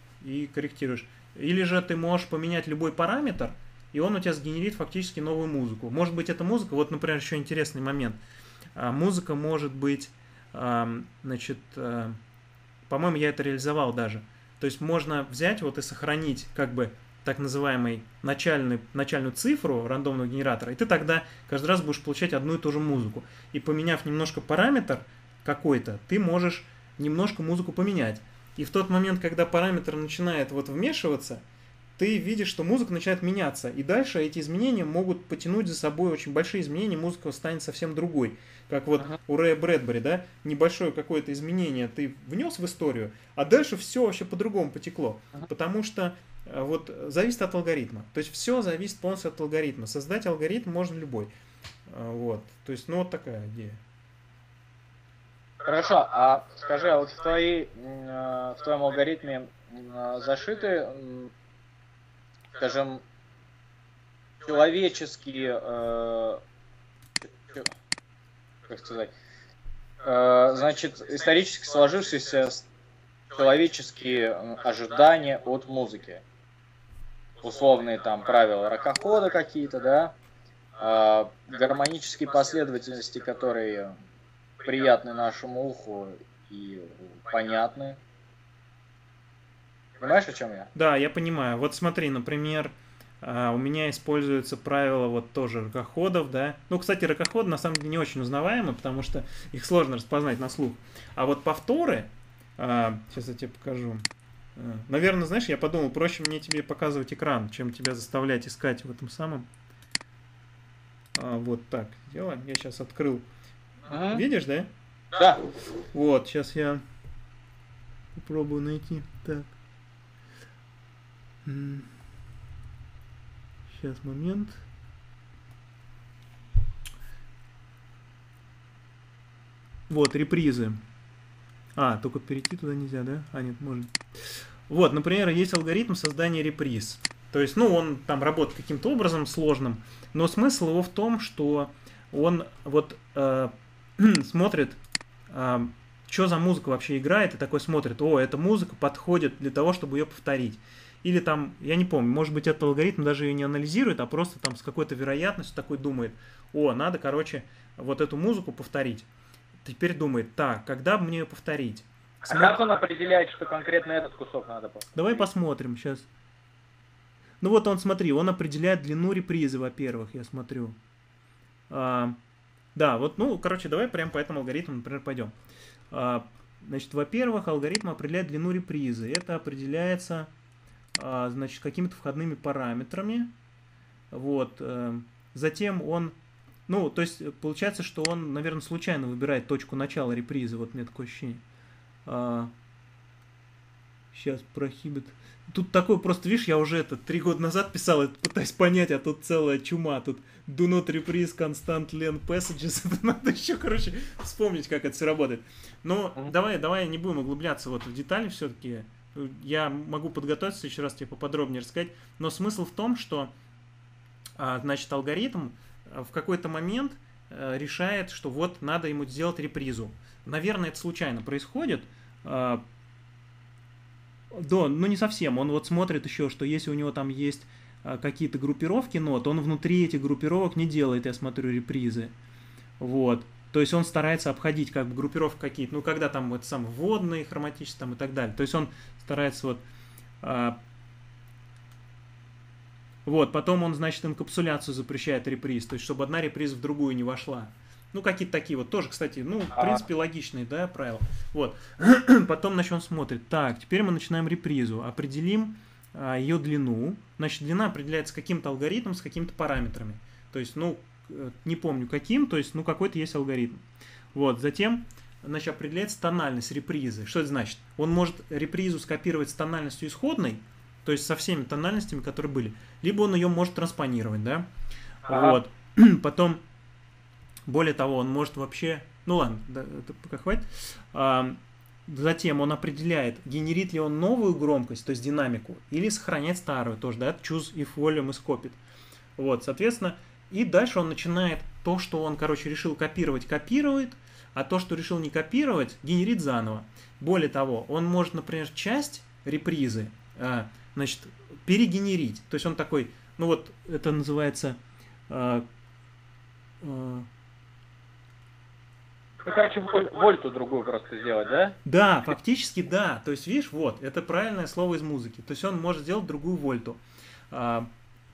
и корректируешь. Или же ты можешь поменять любой параметр, и он у тебя сгенерит фактически новую музыку. Может быть, эта музыка, вот, например, еще интересный момент. Музыка может быть... Значит, по-моему, я это реализовал даже. То есть можно взять вот и сохранить как бы так называемый начальный, начальную цифру рандомного генератора, и ты тогда каждый раз будешь получать одну и ту же музыку. И поменяв немножко параметр какой-то, ты можешь немножко музыку поменять. И в тот момент, когда параметр начинает вот вмешиваться, ты видишь, что музыка начинает меняться. И дальше эти изменения могут потянуть за собой очень большие изменения, музыка станет совсем другой. Как вот uh-huh. у Рэя Брэдбери, да, небольшое какое-то изменение ты внес в историю, а дальше все вообще по-другому потекло. Uh-huh. Потому что вот зависит от алгоритма. То есть все зависит полностью от алгоритма. Создать алгоритм можно любой. Вот. То есть, ну вот такая идея. Хорошо, а скажи, а вот в, твоей, в твоем алгоритме зашиты, скажем, человеческие, э, как сказать, э, значит, исторически сложившиеся человеческие ожидания от музыки. Условные там правила ракохода какие-то, да, э, гармонические последовательности, которые приятны нашему уху и понятны. Понимаешь, о чем я? Да, я понимаю. Вот смотри, например, у меня используются правила вот тоже ракоходов, да. Ну, кстати, ракоходы на самом деле не очень узнаваемы, потому что их сложно распознать на слух. А вот повторы, сейчас я тебе покажу. Наверное, знаешь, я подумал, проще мне тебе показывать экран, чем тебя заставлять искать в этом самом. Вот так делаем. Я сейчас открыл. Ага. Видишь, да? Да. Вот, сейчас я попробую найти. Так. Сейчас, момент. Вот, репризы. А, только перейти туда нельзя, да? А, нет, можно. Вот, например, есть алгоритм создания реприз. То есть, ну, он там работает каким-то образом сложным, но смысл его в том, что он вот э, смотрит, э, что за музыка вообще играет, и такой смотрит, о, эта музыка подходит для того, чтобы ее повторить. Или там, я не помню, может быть, этот алгоритм даже ее не анализирует, а просто там с какой-то вероятностью такой думает, о, надо, короче, вот эту музыку повторить. Теперь думает, так, когда бы мне ее повторить? А Смо... как он определяет, что конкретно этот кусок надо повторить? Давай посмотрим сейчас. Ну вот он, смотри, он определяет длину репризы, во-первых, я смотрю. А, да, вот, ну, короче, давай прям по этому алгоритму, например, пойдем. А, значит, во-первых, алгоритм определяет длину репризы. Это определяется... значит, какими-то входными параметрами. Вот. э, Затем он, ну, то есть получается, что он, наверное, случайно выбирает точку начала репризы, вот мне такое ощущение. А, Сейчас прохибит. Тут такой просто, видишь, я уже это три года назад писал, это пытаюсь понять, а тут целая чума. Тут do not reprise constant length passages. Это надо еще, короче, вспомнить, как это все работает. Но Мгм. давай, давай не будем углубляться вот в детали все-таки. Я могу подготовиться, еще раз тебе поподробнее рассказать. Но смысл в том, что, а, значит, алгоритм а, в какой-то момент а, решает, что вот надо ему сделать репризу. Наверное, это случайно происходит. а, Да, ну не совсем. Он вот смотрит еще, что если у него там есть а, какие-то группировки нот, он внутри этих группировок не делает, я смотрю, репризы. Вот. То есть он старается обходить как бы группировки какие-то, ну когда там вот сам вводные, хроматические там и так далее. То есть он старается вот... а, вот, потом он, значит, инкапсуляцию запрещает реприз, то есть чтобы одна реприза в другую не вошла. Ну, какие-то такие вот тоже, кстати, ну, в А. принципе, логичные, да, правила. Вот. Потом, значит, он смотрит. Так, теперь мы начинаем репризу. Определим а, ее длину. Значит, длина определяется каким-то алгоритмом с какими-то параметрами. То есть, ну, э, не помню каким, то есть, ну, какой-то есть алгоритм. Вот, затем, значит, определяется тональность репризы. Что это значит? Он может репризу скопировать с тональностью исходной, то есть со всеми тональностями, которые были. Либо он ее может транспонировать, да? Ага. Вот. Потом... Более того, он может вообще... Ну ладно, да, это пока хватит. А, затем он определяет, генерит ли он новую громкость, то есть динамику, или сохраняет старую тоже, да, choose if volume is copied. Вот, соответственно, и дальше он начинает то, что он, короче, решил копировать, копирует, а то, что решил не копировать, генерит заново. Более того, он может, например, часть репризы, а, значит, перегенерить. То есть он такой, ну вот, это называется... а, а, Ну, короче, воль- вольту другую просто сделать, да? Да, фактически да. То есть, видишь, вот, это правильное слово из музыки. То есть он может сделать другую вольту. А,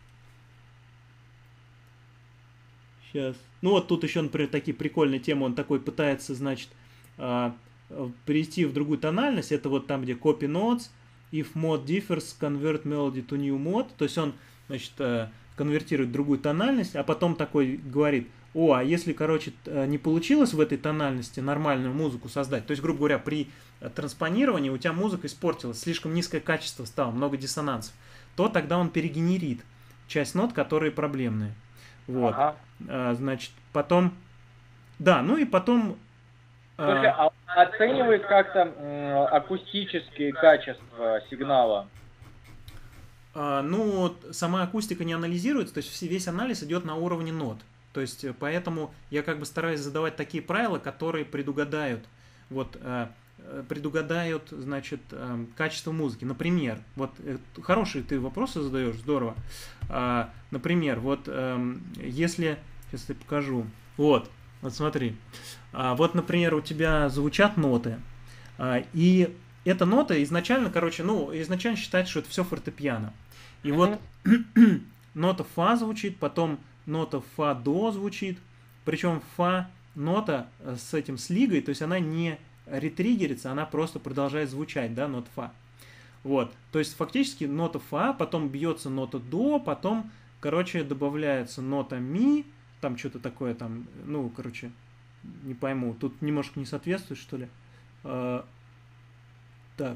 сейчас. Ну вот тут еще, например, такие прикольные темы. Он такой пытается, значит, а, перейти в другую тональность. Это вот там, где copy notes, if mode differs, convert melody to new mode. То есть он, значит, а, конвертирует другую тональность, а потом такой говорит: о, а если, короче, не получилось в этой тональности нормальную музыку создать, то есть, грубо говоря, при транспонировании у тебя музыка испортилась, слишком низкое качество стало, много диссонансов, то тогда он перегенерит часть нот, которые проблемные. Вот. Ага. А, значит, потом... Да, ну и потом... Слушай, а он оценивает как-то м, акустические качества сигнала? а, ну, сама акустика не анализируется, то есть все- весь анализ идет на уровне нот. То есть, э, поэтому я как бы стараюсь задавать такие правила, которые предугадают, вот, э, э, предугадают, значит, э, качество музыки. Например, вот, э, хорошие ты вопросы задаешь, здорово. А, например, вот, эм, если, сейчас я покажу, вот, вот смотри, А, вот, например, у тебя звучат ноты, а, и эта нота изначально, короче, ну, изначально считается, что это все фортепиано. И вот нота фа звучит, потом нота фа-до звучит, причем фа-нота с этим слигой, то есть она не ретриггерится, она просто продолжает звучать, да, нота фа. Вот, то есть фактически нота фа, потом бьется нота до, потом, короче, добавляется нота ми, там что-то такое там, ну, короче, не пойму, тут немножко не соответствует, что ли. А, так.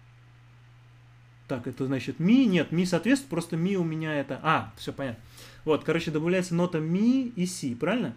Так, это значит ми, нет, ми соответствует, просто ми у меня это... А, все понятно. Вот, короче, добавляется нота ми и си, правильно?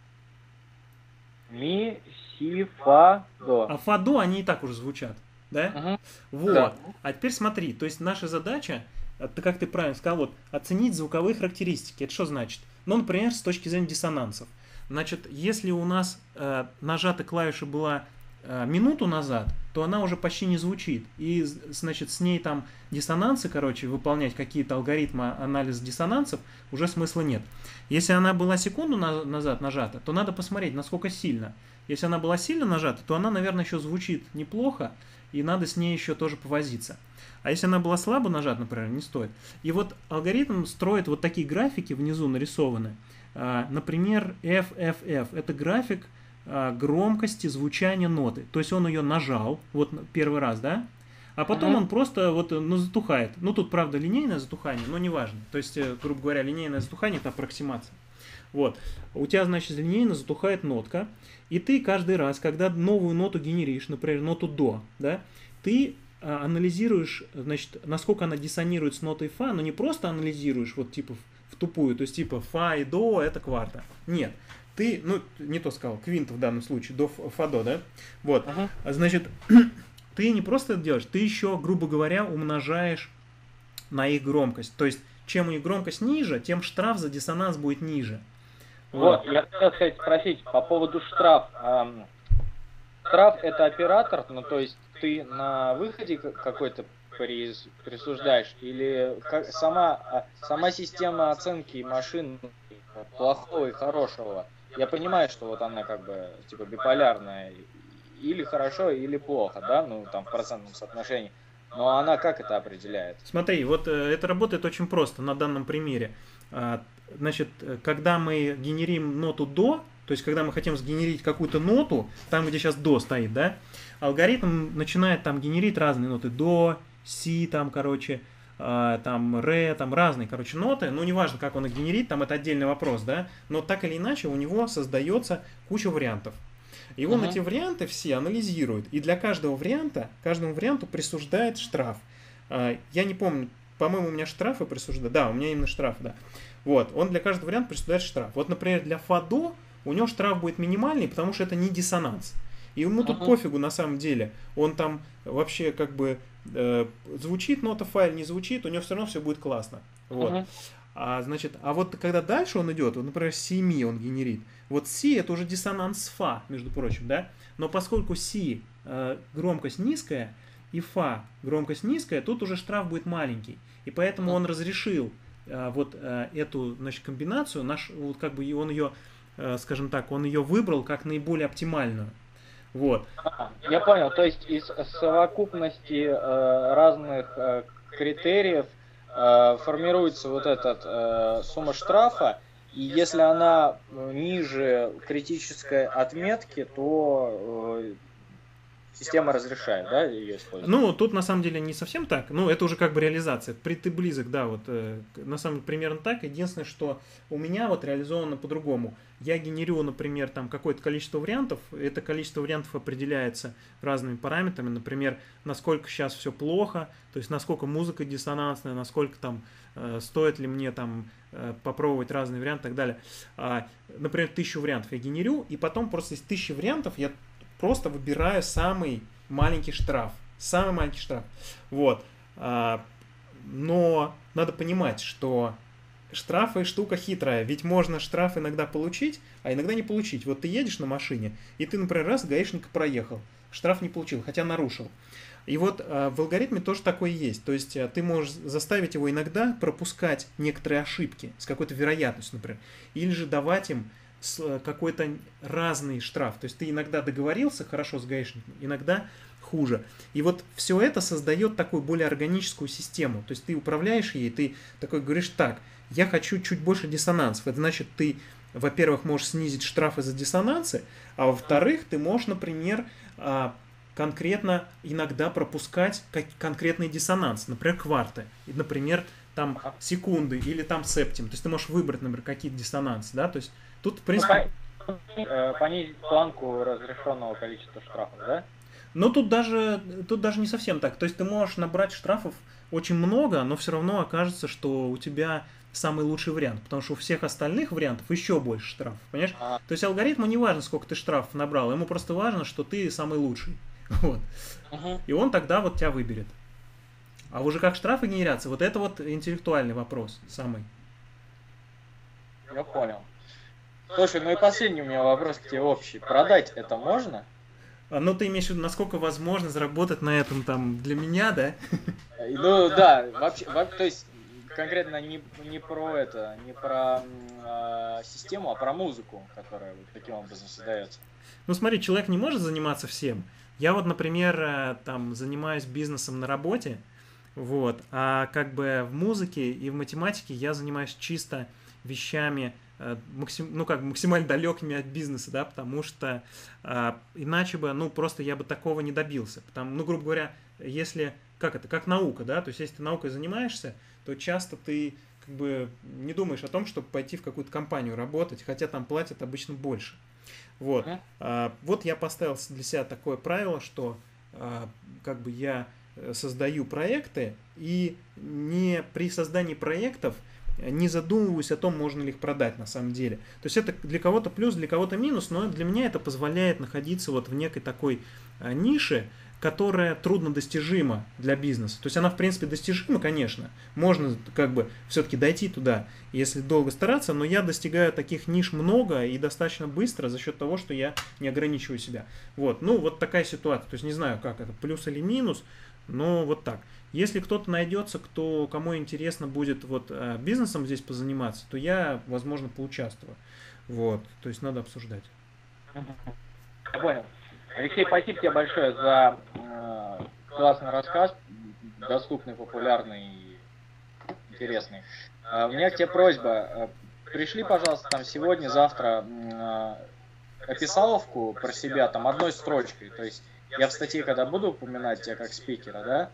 Ми, си, фа, до. А фа, до, они и так уже звучат, да? Мгм. Вот. Да. А теперь смотри, то есть наша задача, а, ты, как ты правильно сказал, вот, оценить звуковые характеристики. Это что значит? Ну, например, с точки зрения диссонансов. Значит, если у нас э, нажата клавиша была э, минуту назад, то она уже почти не звучит. И, значит, с ней там диссонансы, короче, выполнять какие-то алгоритмы анализа диссонансов уже смысла нет. Если она была секунду на- назад нажата, то надо посмотреть, насколько сильно. Если она была сильно нажата, то она, наверное, еще звучит неплохо, и надо с ней еще тоже повозиться. А если она была слабо нажата, например, не стоит. И вот алгоритм строит вот такие графики внизу нарисованы. А, например, эф эф эф. Это график а, громкости звучания ноты. То есть он ее нажал, вот первый раз, да? а потом Мгм. он просто вот, ну, затухает. Ну, тут, правда, линейное затухание, но неважно. То есть, э, грубо говоря, линейное затухание – это аппроксимация. Вот. У тебя, значит, линейно затухает нотка, и ты каждый раз, когда новую ноту генеришь, например, ноту до, да, ты а, анализируешь, значит, насколько она диссонирует с нотой фа, но не просто анализируешь вот типа в, в тупую, то есть типа фа и до это кварта. Нет. Ты, ну, не то сказал, квинта в данном случае, до фа до, да? Вот. Мгм. Значит, ты не просто это делаешь, ты еще, грубо говоря, умножаешь на их громкость. То есть, чем у них громкость ниже, тем штраф за диссонанс будет ниже. Вот, я хотел сказать, спросить по поводу штраф. Ам, Штраф это оператор, ну то есть ты на выходе к- какой-то прис- присуждаешь, или как- сама, а, сама система оценки машин плохого и хорошего. Я понимаю, что вот она как бы типа биполярная, или хорошо, или плохо, да, ну там в процентном соотношении. Но она как это определяет? Смотри, вот э, это работает очень просто на данном примере. А, Значит, э, когда мы генерим ноту до, то есть когда мы хотим сгенерить какую-то ноту, там, где сейчас до стоит, да, алгоритм начинает там генерить разные ноты до, си, там, короче, а, там, ре, там разные, короче, ноты, ну, неважно, как он их генерит, там это отдельный вопрос, да, но так или иначе у него создается куча вариантов. И он Мгм. эти варианты все анализирует, и для каждого варианта, каждому варианту присуждает штраф. А, Я не помню, по-моему, у меня штрафы присуждают, да, у меня именно штраф, да. Вот, он для каждого варианта присуждает штраф. Вот, например, для фа-до у него штраф будет минимальный, потому что это не диссонанс. И ему тут Ага. пофигу на самом деле. Он там вообще как бы э, звучит нота файл, не звучит, у него все равно все будет классно. Вот. Мгм. А, значит, а вот когда дальше он идет, вот, например, си ми он генерит, вот си это уже диссонанс с фа, между прочим, да? Но поскольку си э, громкость низкая и фа громкость низкая, тут уже штраф будет маленький. И поэтому он разрешил э, вот э, эту, значит, комбинацию, наш, вот как бы и он ее, э, скажем так, он ее выбрал как наиболее оптимальную. Вот. А, Я понял, то есть из совокупности э, разных э, критериев э, формируется вот эта сумма штрафа, и если она э, ниже критической отметки, то э, система разрешает, да, ее использовать? Ну, тут на самом деле не совсем так. Ну, это уже как бы реализация. При ты близок, да, вот э, к- на самом деле примерно так. Единственное, что у меня вот реализовано по-другому. Я генерю, например, там какое-то количество вариантов. Это количество вариантов определяется разными параметрами. Например, насколько сейчас все плохо, то есть насколько музыка диссонансная, насколько там э, стоит ли мне там э, попробовать разные варианты и так далее. А, например, тысячу вариантов я генерю, и потом просто из тысячи вариантов я просто выбираю самый маленький штраф. Самый маленький штраф. Вот. А, Но надо понимать, что штрафы штука хитрая. Ведь можно штраф иногда получить, а иногда не получить. Вот ты едешь на машине, и ты, например, раз гаишника проехал. Штраф не получил, хотя нарушил. И вот а, в алгоритме тоже такое есть. То есть а, ты можешь заставить его иногда пропускать некоторые ошибки с какой-то вероятностью, например. Или же давать им с- какой-то разный штраф. То есть ты иногда договорился хорошо с гаишником, иногда хуже. И вот все это создает такую более органическую систему. То есть ты управляешь ей, ты такой говоришь, так, я хочу чуть больше диссонансов. Это значит, ты, во-первых, можешь снизить штрафы за диссонансы, а во-вторых, ты можешь, например, а, конкретно иногда пропускать как- конкретный диссонанс, например, кварты, и, например, там секунды или там септим. То есть ты можешь выбрать, например, какие-то диссонансы, да, то есть тут, в принципе, Э, Понизить планку разрешенного количества штрафов, да? но тут даже, тут даже не совсем так. То есть ты можешь набрать штрафов очень много, но все равно окажется, что у тебя самый лучший вариант, потому что у всех остальных вариантов еще больше штрафов, понимаешь? А, То есть алгоритму не важно, сколько ты штрафов набрал, ему просто важно, что ты самый лучший. Вот. мгм. И он тогда вот тебя выберет. А уже как штрафы генерятся, вот это вот интеллектуальный вопрос самый. Я понял. Слушай, ну и последний у меня вопрос к тебе общий. Продать это можно? А, ну, ты имеешь в виду, насколько возможно заработать на этом там для меня, да? Э, Ну да, вообще, во- то есть конкретно не, не про это, не про м, а, систему, а про музыку, которая вот таким образом создается. Ну, смотри, человек не может заниматься всем. Я вот, например, э, там занимаюсь бизнесом на работе, вот, а как бы в музыке и в математике я занимаюсь чисто вещами максим, ну, как максимально далекими от бизнеса, да, потому что э, иначе бы, ну, просто я бы такого не добился. Потому, ну, грубо говоря, если, как это, как наука, да, то есть если ты наукой занимаешься, то часто ты как бы не думаешь о том, чтобы пойти в какую-то компанию работать, хотя там платят обычно больше. Вот. А, вот я поставил для себя такое правило, что а, как бы я создаю проекты и не при создании проектов не задумываюсь о том, можно ли их продать на самом деле. То есть это для кого-то плюс, для кого-то минус, но для меня это позволяет находиться вот в некой такой а, нише, которая трудно достижима для бизнеса. То есть она, в принципе, достижима, конечно. Можно как бы все-таки дойти туда, если долго стараться, но я достигаю таких ниш много и достаточно быстро за счет того, что я не ограничиваю себя. Вот, ну, вот такая ситуация. То есть не знаю, как это, плюс или минус, но вот так. Если кто-то найдется, кто, кому интересно будет вот бизнесом здесь позаниматься, то я, возможно, поучаствую. Вот, то есть надо обсуждать. Я понял. Алексей, спасибо тебе большое за э, классный рассказ, доступный, популярный и интересный. Э, у меня к тебе просьба. Э, пришли, пожалуйста, там сегодня, завтра э, описаловку про себя, там одной строчкой. То есть я в статье, когда буду упоминать тебя как спикера, да,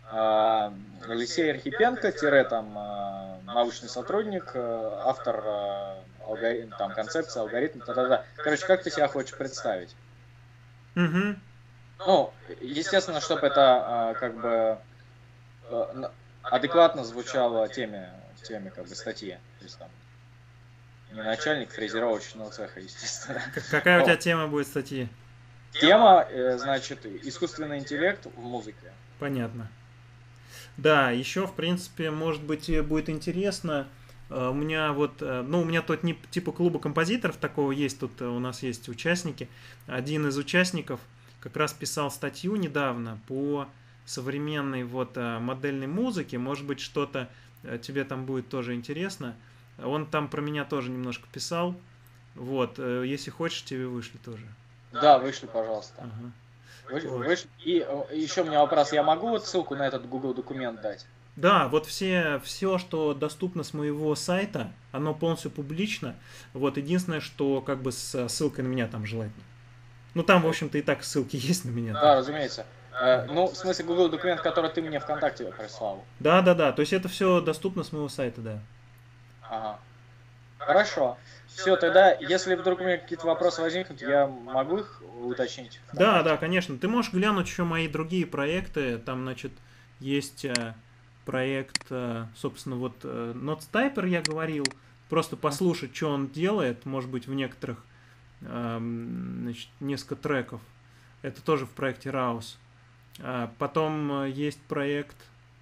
э, Алексей Архипенко, тире, там, э, научный сотрудник, э, автор э, алгоритм, там, концепции, алгоритм, та-та-та. Короче, как ты себя хочешь представить? Угу. Ну, естественно, чтобы это а, как бы а, адекватно звучало теме, теме как бы статьи. То есть там не начальник фрезеровочного цеха, естественно. Какая у тебя тема будет статьи? Тема, значит, искусственный интеллект в музыке. Понятно. Да, еще, в принципе, может быть, будет интересно. У меня вот, ну, у меня тут не типа клуба композиторов такого есть, тут у нас есть участники. Один из участников как раз писал статью недавно по современной вот модельной музыке. Может быть, что-то тебе там будет тоже интересно. Он там про меня тоже немножко писал. Вот, если хочешь, тебе вышли тоже. Да, вышли, пожалуйста. Ага. Вы, вот. Вышли. И еще у меня вопрос, я могу вот ссылку на этот Google документ дать? Да, вот все, все, что доступно с моего сайта, оно полностью публично. Вот единственное, что как бы с ссылкой на меня там желательно. Ну там, в общем-то, и так ссылки есть на меня. Да, там. разумеется. Э, ну, в смысле, Google документ, который ты мне ВКонтакте прислал. Да, да, да. То есть это все доступно с моего сайта, да. Ага. Хорошо. Все, тогда, если вдруг у меня какие-то вопросы возникнут, я могу их уточнить? Да, да, конечно. Ты можешь глянуть еще мои другие проекты. Там, значит, есть проект, собственно, вот NoteStyper я говорил. Просто послушать, что он делает. Может быть, в некоторых, значит, несколько треков. Это тоже в проекте Раус. Потом есть проект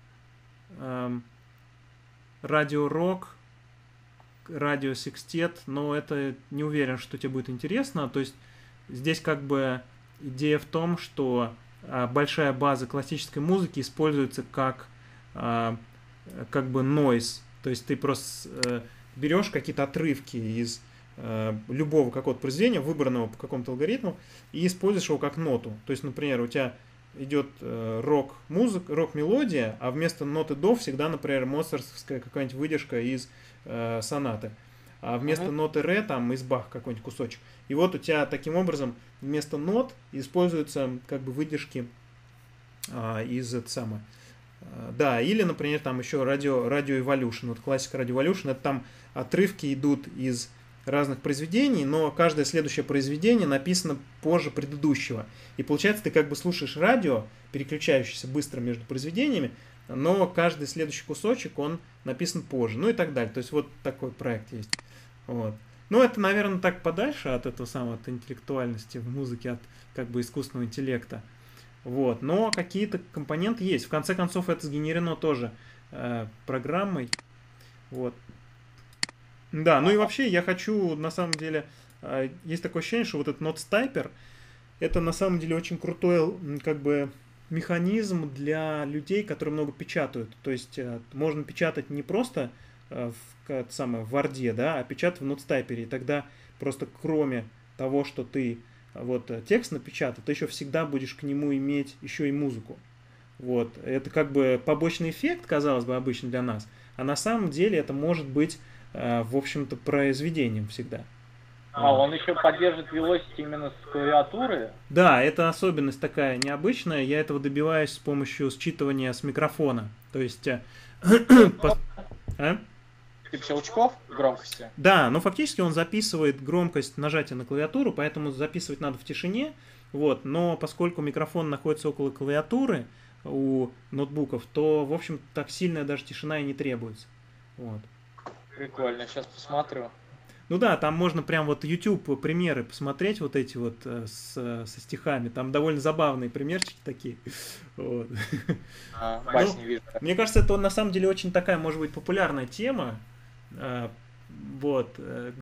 Radio Rock, радио секстет, но это не уверен, что тебе будет интересно. То есть здесь как бы идея в том, что а, большая база классической музыки используется как а, как бы noise. То есть ты просто а, берешь какие-то отрывки из а, любого какого-то произведения, выбранного по какому-то алгоритму, и используешь его как ноту. То есть, например, у тебя идет э, рок-музыка, рок-мелодия, а вместо ноты до всегда, например, моцартовская какая-нибудь выдержка из э, сонаты. А вместо uh-huh. ноты ре там из Бах какой-нибудь кусочек. И вот у тебя таким образом вместо нот используются как бы выдержки э, из это самое. Э, да, или, например, там еще радио, радио Evolution. Вот классика радио Evolution, это там отрывки идут из разных произведений, но каждое следующее произведение написано позже предыдущего. И получается, ты как бы слушаешь радио, переключающееся быстро между произведениями, но каждый следующий кусочек, он написан позже, ну и так далее. То есть вот такой проект есть. Вот. Ну это, наверное, так подальше от этого самого, от интеллектуальности в музыке, от как бы искусственного интеллекта. Вот. Но какие-то компоненты есть. В конце концов, это сгенерено тоже э, программой. Вот. Да, ну и вообще я хочу, на самом деле, есть такое ощущение, что вот этот NoteStyper, это на самом деле очень крутой, как бы, механизм для людей, которые много печатают. То есть можно печатать не просто в, как, самое, в Word, да, а печатать в NoteStyper. И тогда просто кроме того, что ты вот текст напечатал, ты еще всегда будешь к нему иметь еще и музыку. Вот. Это как бы побочный эффект, казалось бы, обычно для нас. А на самом деле это может быть э, в общем-то, произведением всегда. А, он еще поддерживает Velocity именно с клавиатуры? Да, это особенность такая необычная. Я этого добиваюсь с помощью считывания с микрофона. То есть... э, по- а? Типа щелчков громкости? Да, но фактически он записывает громкость нажатия на клавиатуру, поэтому записывать надо в тишине. Вот, но поскольку микрофон находится около клавиатуры у ноутбуков, то, в общем, так сильная даже тишина и не требуется. Вот. Прикольно, сейчас посмотрю. Ну да, там можно прям вот YouTube примеры посмотреть, вот эти вот э, с, со стихами. Там довольно забавные примерчики такие. Вот. А, бач, не вижу. Мне кажется, это на самом деле очень такая, может быть, популярная тема. Э, вот.